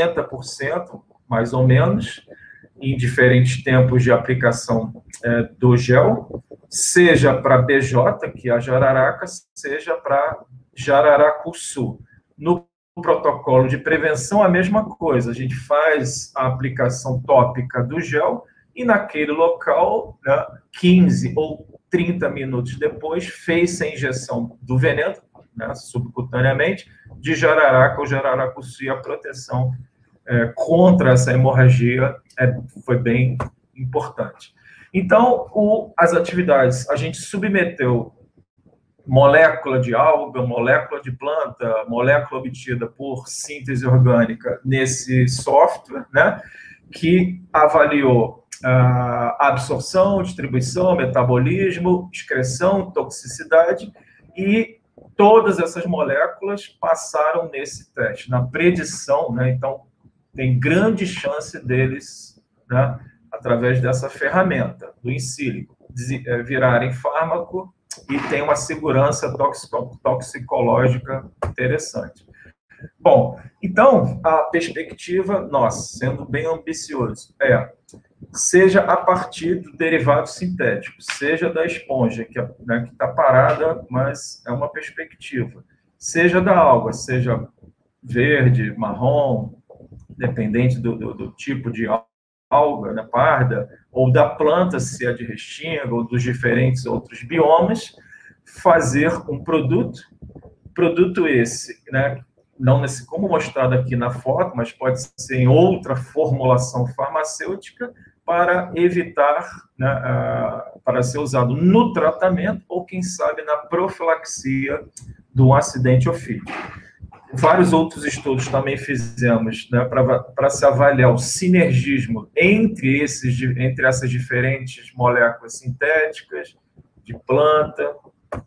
60%, mais ou menos, em diferentes tempos de aplicação do gel, seja para BJ, que é a jararaca, seja para jararacuçu. No protocolo de prevenção, a mesma coisa, a gente faz a aplicação tópica do gel e naquele local, né, 15 ou 30 minutos depois, fez-se a injeção do veneno, né, subcutaneamente, de jararaca ou jararacuçu, e a proteção contra essa hemorragia foi bem importante. Então, as atividades, a gente submeteu molécula de alga, molécula de planta, molécula obtida por síntese orgânica nesse software, né, que avaliou a absorção, distribuição, metabolismo, excreção, toxicidade, e todas essas moléculas passaram nesse teste, na predição, né, então, tem grande chance deles, né, através dessa ferramenta, do in silico, virarem fármaco e tem uma segurança toxicológica interessante. Bom, então, a perspectiva, nossa, sendo bem ambicioso, seja a partir do derivado sintético, seja da esponja, que está parada, mas é uma perspectiva, seja da alga, seja verde, marrom, dependente do tipo de alga, né, parda, ou da planta, se é de restinga, ou dos diferentes outros biomas, fazer um produto esse, né, não nesse, como mostrado aqui na foto, mas pode ser em outra formulação farmacêutica, para evitar, né, para ser usado no tratamento ou, quem sabe, na profilaxia do acidente ofídico. Vários outros estudos também fizemos, né, para se avaliar o sinergismo entre essas diferentes moléculas sintéticas de planta,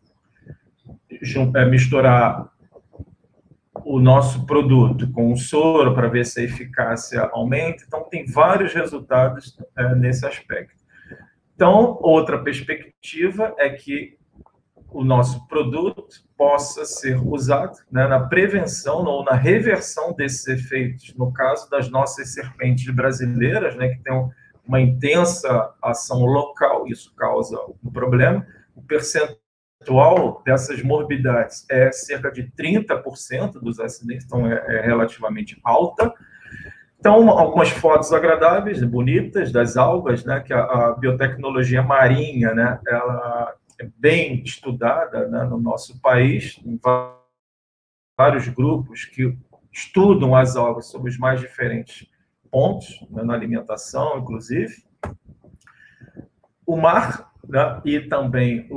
misturar o nosso produto com o soro para ver se a eficácia aumenta. Então, tem vários resultados nesse aspecto. Então, outra perspectiva é que o nosso produto possa ser usado, né, na prevenção ou na reversão desses efeitos, no caso das nossas serpentes brasileiras, né, que tem uma intensa ação local, isso causa um problema. O percentual dessas morbidades é cerca de 30% dos acidentes, então é relativamente alta. Então, algumas fotos agradáveis, bonitas, das algas, né, que a biotecnologia marinha, né, ela é bem estudada, né, no nosso país, em vários grupos que estudam as algas sob os mais diferentes pontos, né, na alimentação, inclusive. O mar, né, e também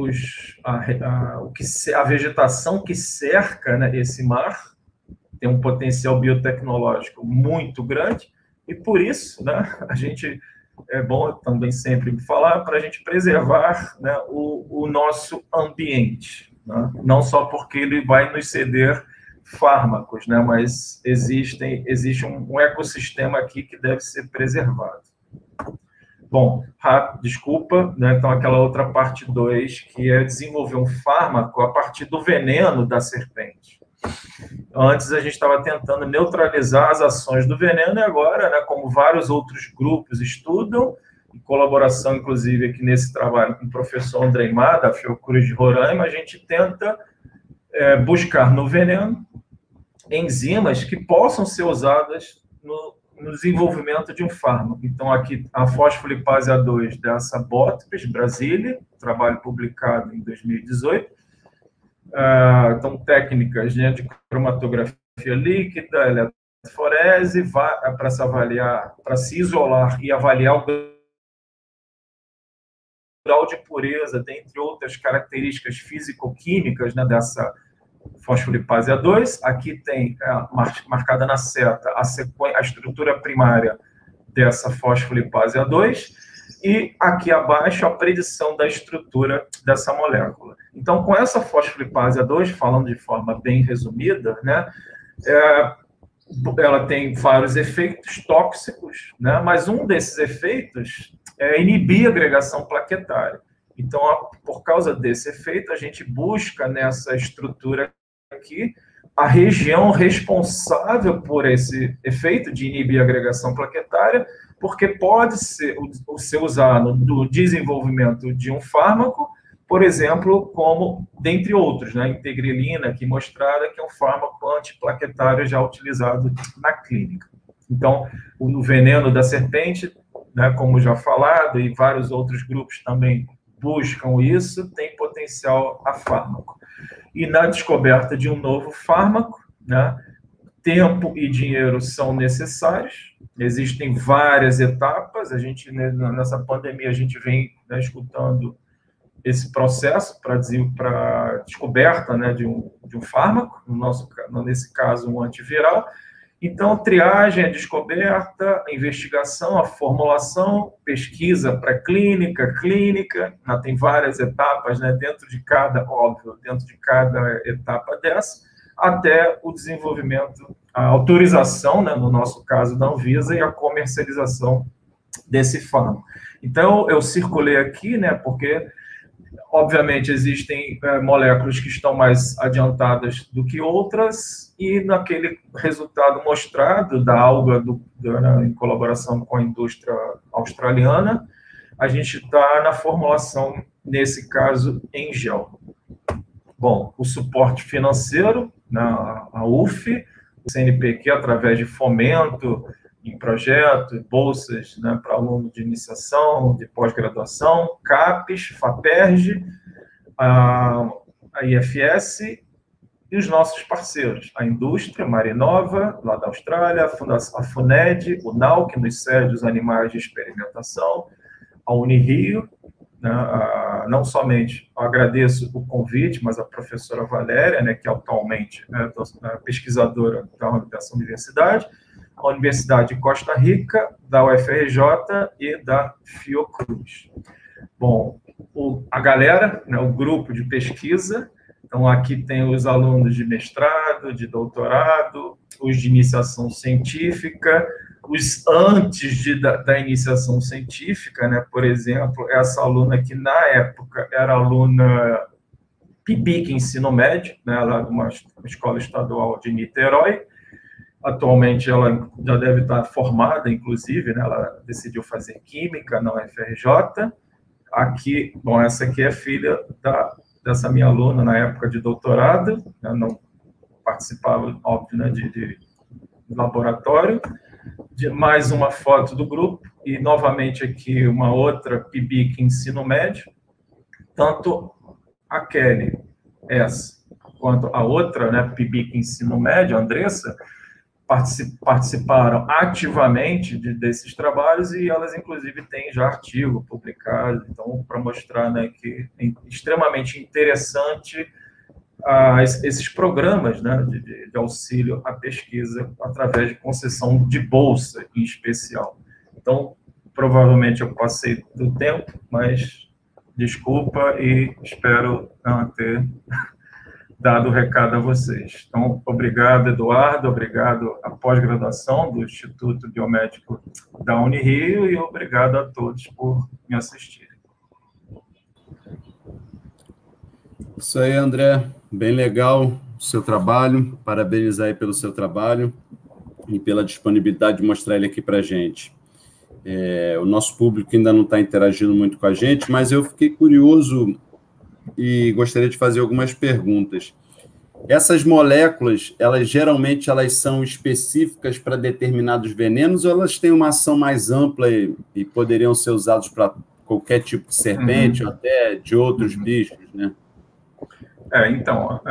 a vegetação que cerca, né, esse mar tem um potencial biotecnológico muito grande, e por isso, né, é bom também sempre falar para a gente preservar, né, o nosso ambiente, né? Não só porque ele vai nos ceder fármacos, né, mas existe um ecossistema aqui que deve ser preservado. Bom, desculpa, né, então aquela outra parte 2, que é desenvolver um fármaco a partir do veneno da serpente. Antes a gente estava tentando neutralizar as ações do veneno, e agora, né, como vários outros grupos estudam, em colaboração, inclusive, aqui nesse trabalho com o professor Andrei Má, da Fiocruz de Roraima, a gente tenta buscar no veneno enzimas que possam ser usadas no desenvolvimento de um fármaco. Então, aqui, a fosfolipase A2 dessa Botrytis brasileira, trabalho publicado em 2018, então, técnicas, né, de cromatografia líquida, eletroforese, para se avaliar, para se isolar e avaliar o grau de pureza, dentre outras características físico-químicas, né, dessa fosfolipase A2. Aqui tem marcada na seta a estrutura primária dessa fosfolipase A2, e aqui abaixo a predição da estrutura dessa molécula. Então, com essa fosfolipase A2, falando de forma bem resumida, né, ela tem vários efeitos tóxicos, né, mas um desses efeitos é inibir a agregação plaquetária. Então, por causa desse efeito, a gente busca nessa estrutura aqui a região responsável por esse efeito de inibir a agregação plaquetária, porque pode ser usado no desenvolvimento de um fármaco, por exemplo, como, dentre outros, né, integrelina, aqui mostrada, que é um fármaco antiplaquetário já utilizado na clínica. Então, o veneno da serpente, né, como já falado, e vários outros grupos também buscam isso, tem potencial a fármaco. E na descoberta de um novo fármaco, né, tempo e dinheiro são necessários. Existem várias etapas. A gente, né, nessa pandemia, a gente vem, né, escutando esse processo para descoberta, né, de um fármaco, nesse caso, um antiviral. Então, triagem, a descoberta, a investigação, a formulação, pesquisa pré-clínica, clínica, tem várias etapas, né, dentro de cada etapa dessa, até o desenvolvimento, a autorização, né, no nosso caso da Anvisa, e a comercialização desse fármaco. Então, eu circulei aqui, né, porque Obviamente, existem moléculas que estão mais adiantadas do que outras, e naquele resultado mostrado da alga em colaboração com a indústria australiana, a gente está na formulação, nesse caso, em gel. Bom, o suporte financeiro, a UF, o CNPq, através de fomento em projeto, bolsas, né, para aluno de iniciação, de pós-graduação, CAPES, FAPERJ, a IFS e os nossos parceiros, a indústria, Marinova, lá da Austrália, a FUNED, o NAUC, nos cede os animais de experimentação, a Unirio, né, não somente agradeço o convite, mas a professora Valéria, né, que atualmente é pesquisadora dessa universidade, a Universidade de Costa Rica, da UFRJ e da Fiocruz. Bom, a galera, né, o grupo de pesquisa, então aqui tem os alunos de mestrado, de doutorado, os de iniciação científica, os antes da iniciação científica, né, por exemplo, essa aluna que na época era aluna PIBIC Ensino Médio, né, lá de uma escola estadual de Niterói. Atualmente ela já deve estar formada, inclusive, né? Ela decidiu fazer Química na UFRJ. Aqui, bom, essa aqui é filha dessa minha aluna na época de doutorado, né? Não participava, óbvio, né, de laboratório. Mais uma foto do grupo, e novamente aqui uma outra PIBIC Ensino Médio. Tanto a Kelly, essa, quanto a outra, né, PIBIC Ensino Médio, a Andressa, participaram ativamente desses trabalhos, e elas, inclusive, têm já artigo publicado, então, para mostrar, né, que é extremamente interessante esses programas, né, de auxílio à pesquisa através de concessão de bolsa, em especial. Então, provavelmente eu passei do tempo, mas desculpa, e espero ter dado o recado a vocês. Então, obrigado, Eduardo, obrigado à pós-graduação do Instituto Biomédico da Unirio, e obrigado a todos por me assistirem. Isso aí, André, bem legal o seu trabalho, parabenizar aí pelo seu trabalho e pela disponibilidade de mostrar ele aqui para a gente. O nosso público ainda não está interagindo muito com a gente, mas eu fiquei curioso e gostaria de fazer algumas perguntas. Essas moléculas, geralmente elas são específicas para determinados venenos, ou elas têm uma ação mais ampla e poderiam ser usadas para qualquer tipo de serpente, ou até de outros bichos, né? Então,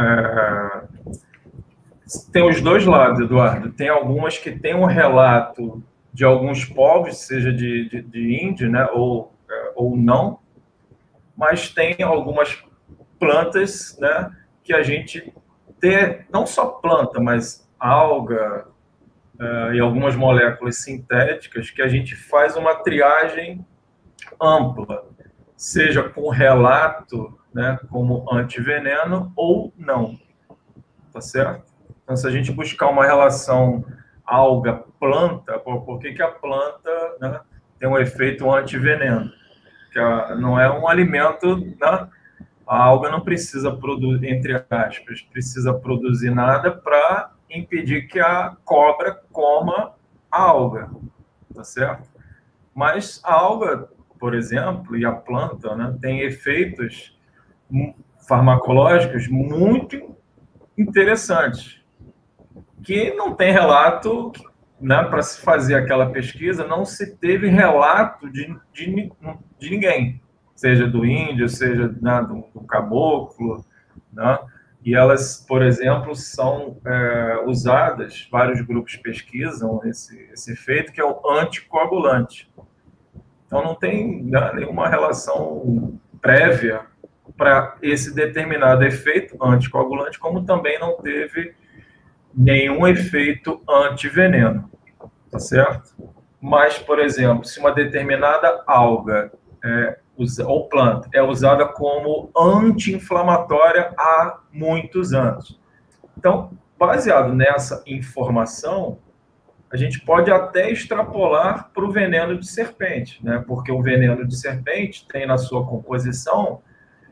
tem os dois lados, Eduardo. Tem algumas que têm um relato de alguns povos, seja de índio, né, ou não, mas tem algumas plantas, né, que a gente tem, não só planta, mas alga e algumas moléculas sintéticas, que a gente faz uma triagem ampla, seja com relato, né, como antiveneno ou não, tá certo? Então, se a gente buscar uma relação alga-planta, por que a planta, né, tem um efeito antiveneno? Que não é um alimento, né? A alga não precisa produzir, entre aspas, precisa produzir nada para impedir que a cobra coma a alga, tá certo? Mas a alga, por exemplo, e a planta, né, tem efeitos farmacológicos muito interessantes, que não tem relato, né, para se fazer aquela pesquisa, não se teve relato de ninguém, seja do índio, seja, né, do caboclo, né? E elas, por exemplo, são usadas, vários grupos pesquisam esse efeito, que é o anticoagulante. Então, não tem, né, nenhuma relação prévia para esse determinado efeito anticoagulante, como também não teve nenhum efeito antiveneno, tá certo? Mas, por exemplo, se uma determinada alga ou planta é usada como anti-inflamatória há muitos anos. Então, baseado nessa informação, a gente pode até extrapolar para o veneno de serpente, né? Porque o veneno de serpente tem na sua composição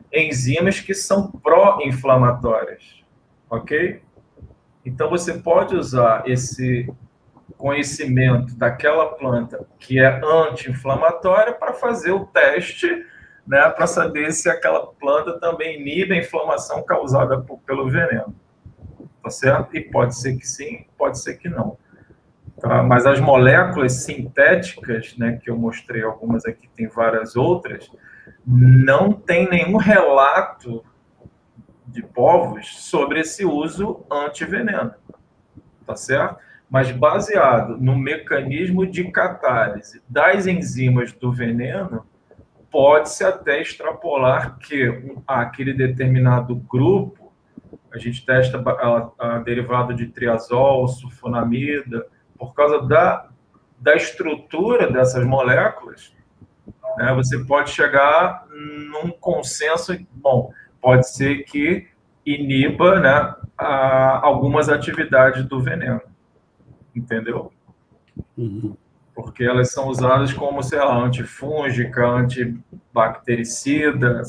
enzimas que são pró-inflamatórias, ok? Então, você pode usar esse conhecimento daquela planta que é anti-inflamatória para fazer o teste, né, para saber se aquela planta também inibe a inflamação causada pelo veneno. Tá certo? E pode ser que sim, pode ser que não. Tá? Mas as moléculas sintéticas, né, que eu mostrei algumas aqui, tem várias outras, não tem nenhum relato de povos sobre esse uso antiveneno. Tá certo? Mas baseado no mecanismo de catálise das enzimas do veneno, pode-se até extrapolar que aquele determinado grupo, a gente testa a derivada de triazol, sulfonamida, por causa da estrutura dessas moléculas, né, você pode chegar num consenso, bom, pode ser que iniba, né, algumas atividades do veneno, entendeu? Uhum. Porque elas são usadas como, sei lá, antifúngica, antibactericida,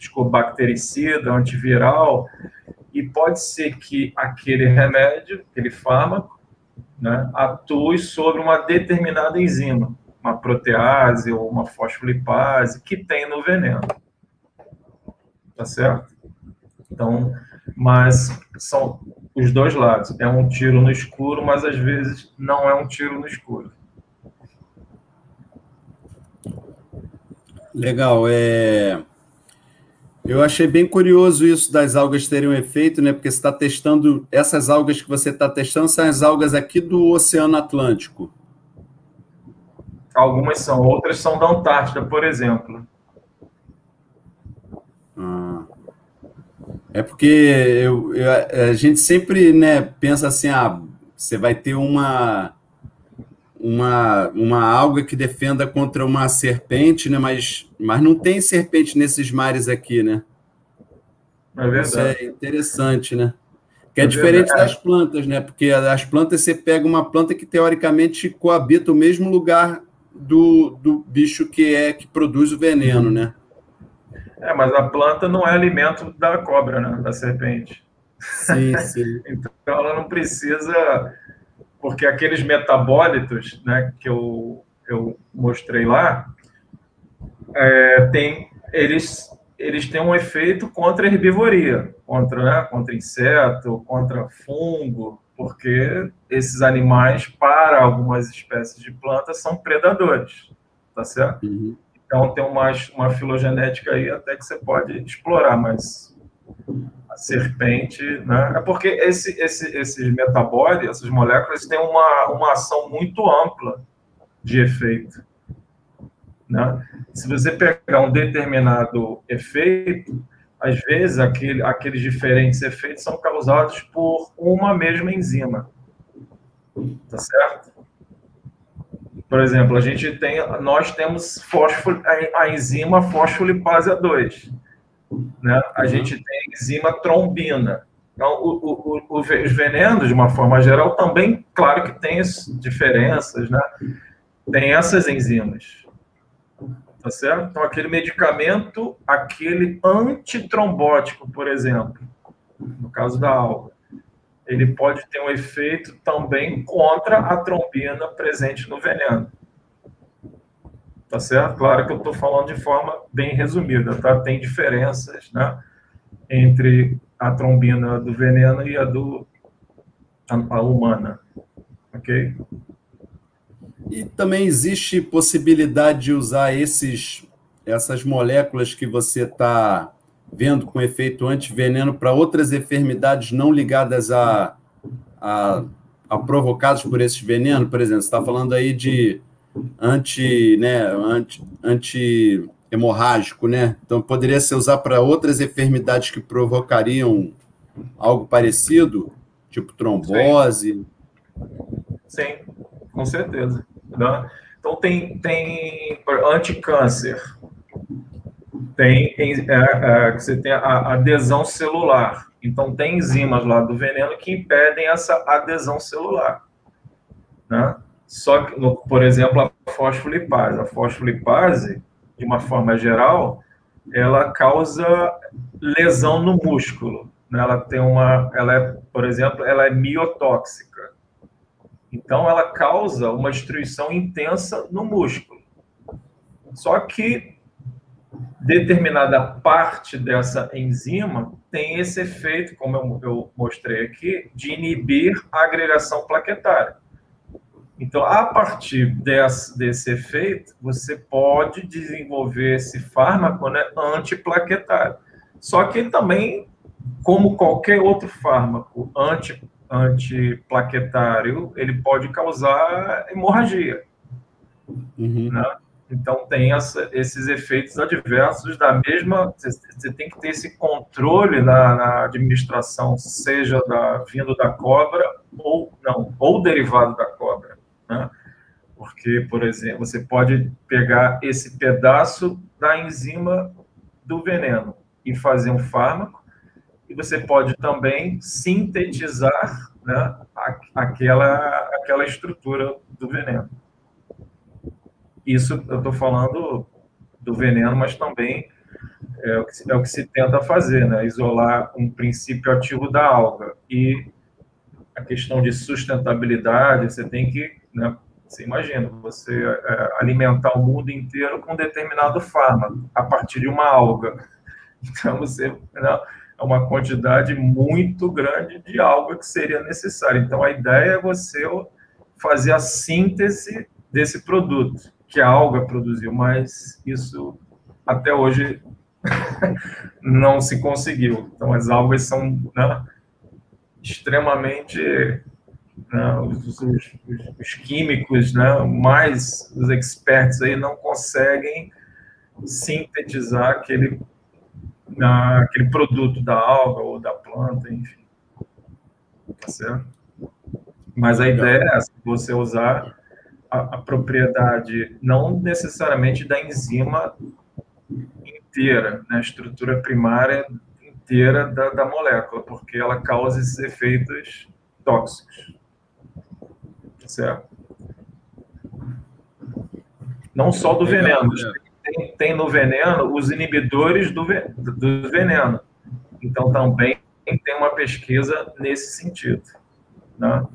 antiviral, e pode ser que aquele remédio, aquele fármaco, né, atue sobre uma determinada enzima, uma protease ou uma fosfolipase que tem no veneno. Tá certo? Então, mas são os dois lados. É um tiro no escuro, mas às vezes não é um tiro no escuro. Legal. Eu achei bem curioso isso das algas terem um efeito, né? Porque você está testando, essas algas que você está testando são as algas aqui do Oceano Atlântico. Algumas são, outras são da Antártida, por exemplo. É porque a gente sempre, né, pensa assim, você vai ter uma alga que defenda contra uma serpente, né? Mas não tem serpente nesses mares aqui, né? É verdade. Isso é interessante, né? Que é diferente das plantas, né? Porque as plantas, você pega uma planta que teoricamente coabita o mesmo lugar do bicho que produz o veneno, né? Mas a planta não é alimento da cobra, né? Da serpente. Sim, sim. Então ela não precisa, porque aqueles metabólitos, né, que eu mostrei lá, eles têm um efeito contra a herbivoria, contra inseto, contra fungo, porque esses animais, para algumas espécies de plantas, são predadores, tá certo? Uhum. Então, tem uma filogenética aí até que você pode explorar, mas a serpente, né? É porque esses metabólitos, essas moléculas, têm uma ação muito ampla de efeito, né? Se você pegar um determinado efeito, às vezes aqueles diferentes efeitos são causados por uma mesma enzima, tá certo? Por exemplo, nós temos a enzima fosfolipase A2, né? A gente tem a enzima trombina. Então, os venenos, de uma forma geral, também, claro que tem as diferenças, né? Tem essas enzimas, tá certo? Então, aquele medicamento, aquele antitrombótico, por exemplo, no caso da alga, ele pode ter um efeito também contra a trombina presente no veneno. Tá certo? Claro que eu estou falando de forma bem resumida, tá? Tem diferenças, né, entre a trombina do veneno e a humana, ok? E também existe possibilidade de usar essas moléculas que você está vendo com efeito antiveneno para outras enfermidades não ligadas a provocadas por esses venenos? Por exemplo, você está falando aí de anti-hemorrágico, né? Então, poderia ser usado para outras enfermidades que provocariam algo parecido, tipo trombose? Sim, com certeza. Né? Então, tem anticâncer, você tem a adesão celular. Então, tem enzimas lá do veneno que impedem essa adesão celular, né? Só que, por exemplo, a fosfolipase. A fosfolipase, de uma forma geral, ela causa lesão no músculo. Por exemplo, ela é miotóxica. Então, ela causa uma destruição intensa no músculo. Só que determinada parte dessa enzima tem esse efeito, como eu mostrei aqui, de inibir a agregação plaquetária. Então, a partir desse efeito, você pode desenvolver esse fármaco, né, antiplaquetário. Só que também, como qualquer outro fármaco antiplaquetário, ele pode causar hemorragia. Uhum. Né? Então, tem esses efeitos adversos da mesma... Você tem que ter esse controle na administração, seja vindo da cobra ou derivado da cobra. Né? Porque, por exemplo, você pode pegar esse pedaço da enzima do veneno e fazer um fármaco, e você pode também sintetizar, né, aquela estrutura do veneno. Isso eu estou falando do veneno, mas também é o que se tenta fazer, né? Isolar um princípio ativo da alga. E a questão de sustentabilidade, você tem que, né, você imagina, você alimentar o mundo inteiro com um determinado fármaco, a partir de uma alga. Então, é uma quantidade muito grande de alga que seria necessária. Então, a ideia é você fazer a síntese desse produto que a alga produziu, mas isso até hoje não se conseguiu. Então, as algas são, né, extremamente... Né, os químicos, né, mais os experts aí não conseguem sintetizar aquele produto da alga ou da planta, enfim. Tá certo? Mas a ideia é essa, você usar a propriedade não necessariamente da enzima inteira, né, a estrutura primária inteira da molécula, porque ela causa esses efeitos tóxicos. Certo? Não só do veneno, tem no veneno os inibidores do veneno. Então, também tem uma pesquisa nesse sentido, né?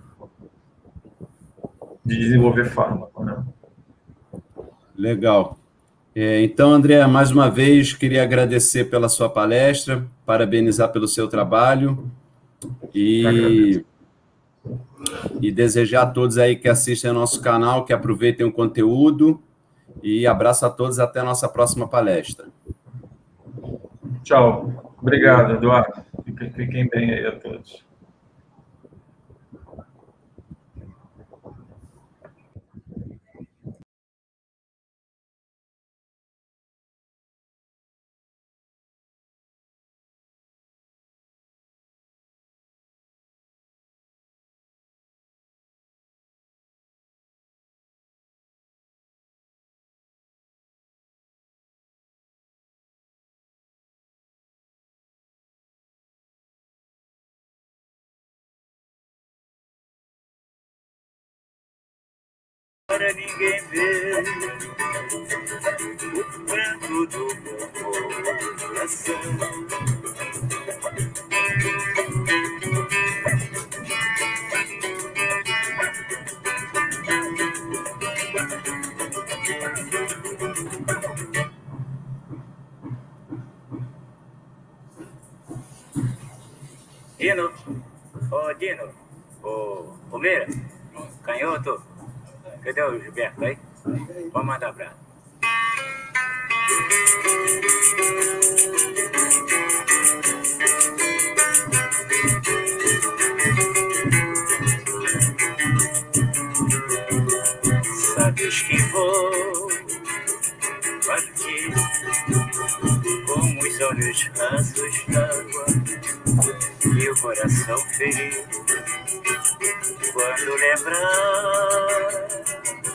De desenvolver fármaco, né? Legal. Então, André, mais uma vez, queria agradecer pela sua palestra, parabenizar pelo seu trabalho e desejar a todos aí que assistem ao nosso canal, que aproveitem o conteúdo, e abraço a todos, até a nossa próxima palestra. Tchau. Obrigado, Eduardo. Fiquem bem aí a todos. Para ninguém ver o pranto do meu coração. Dino, Dino, Meira, canhoto. Cadê o Gilberto aí? Vamos mandar abraço. Sabes que vou partir com os olhos rasos d'água e o coração ferido quando lembrar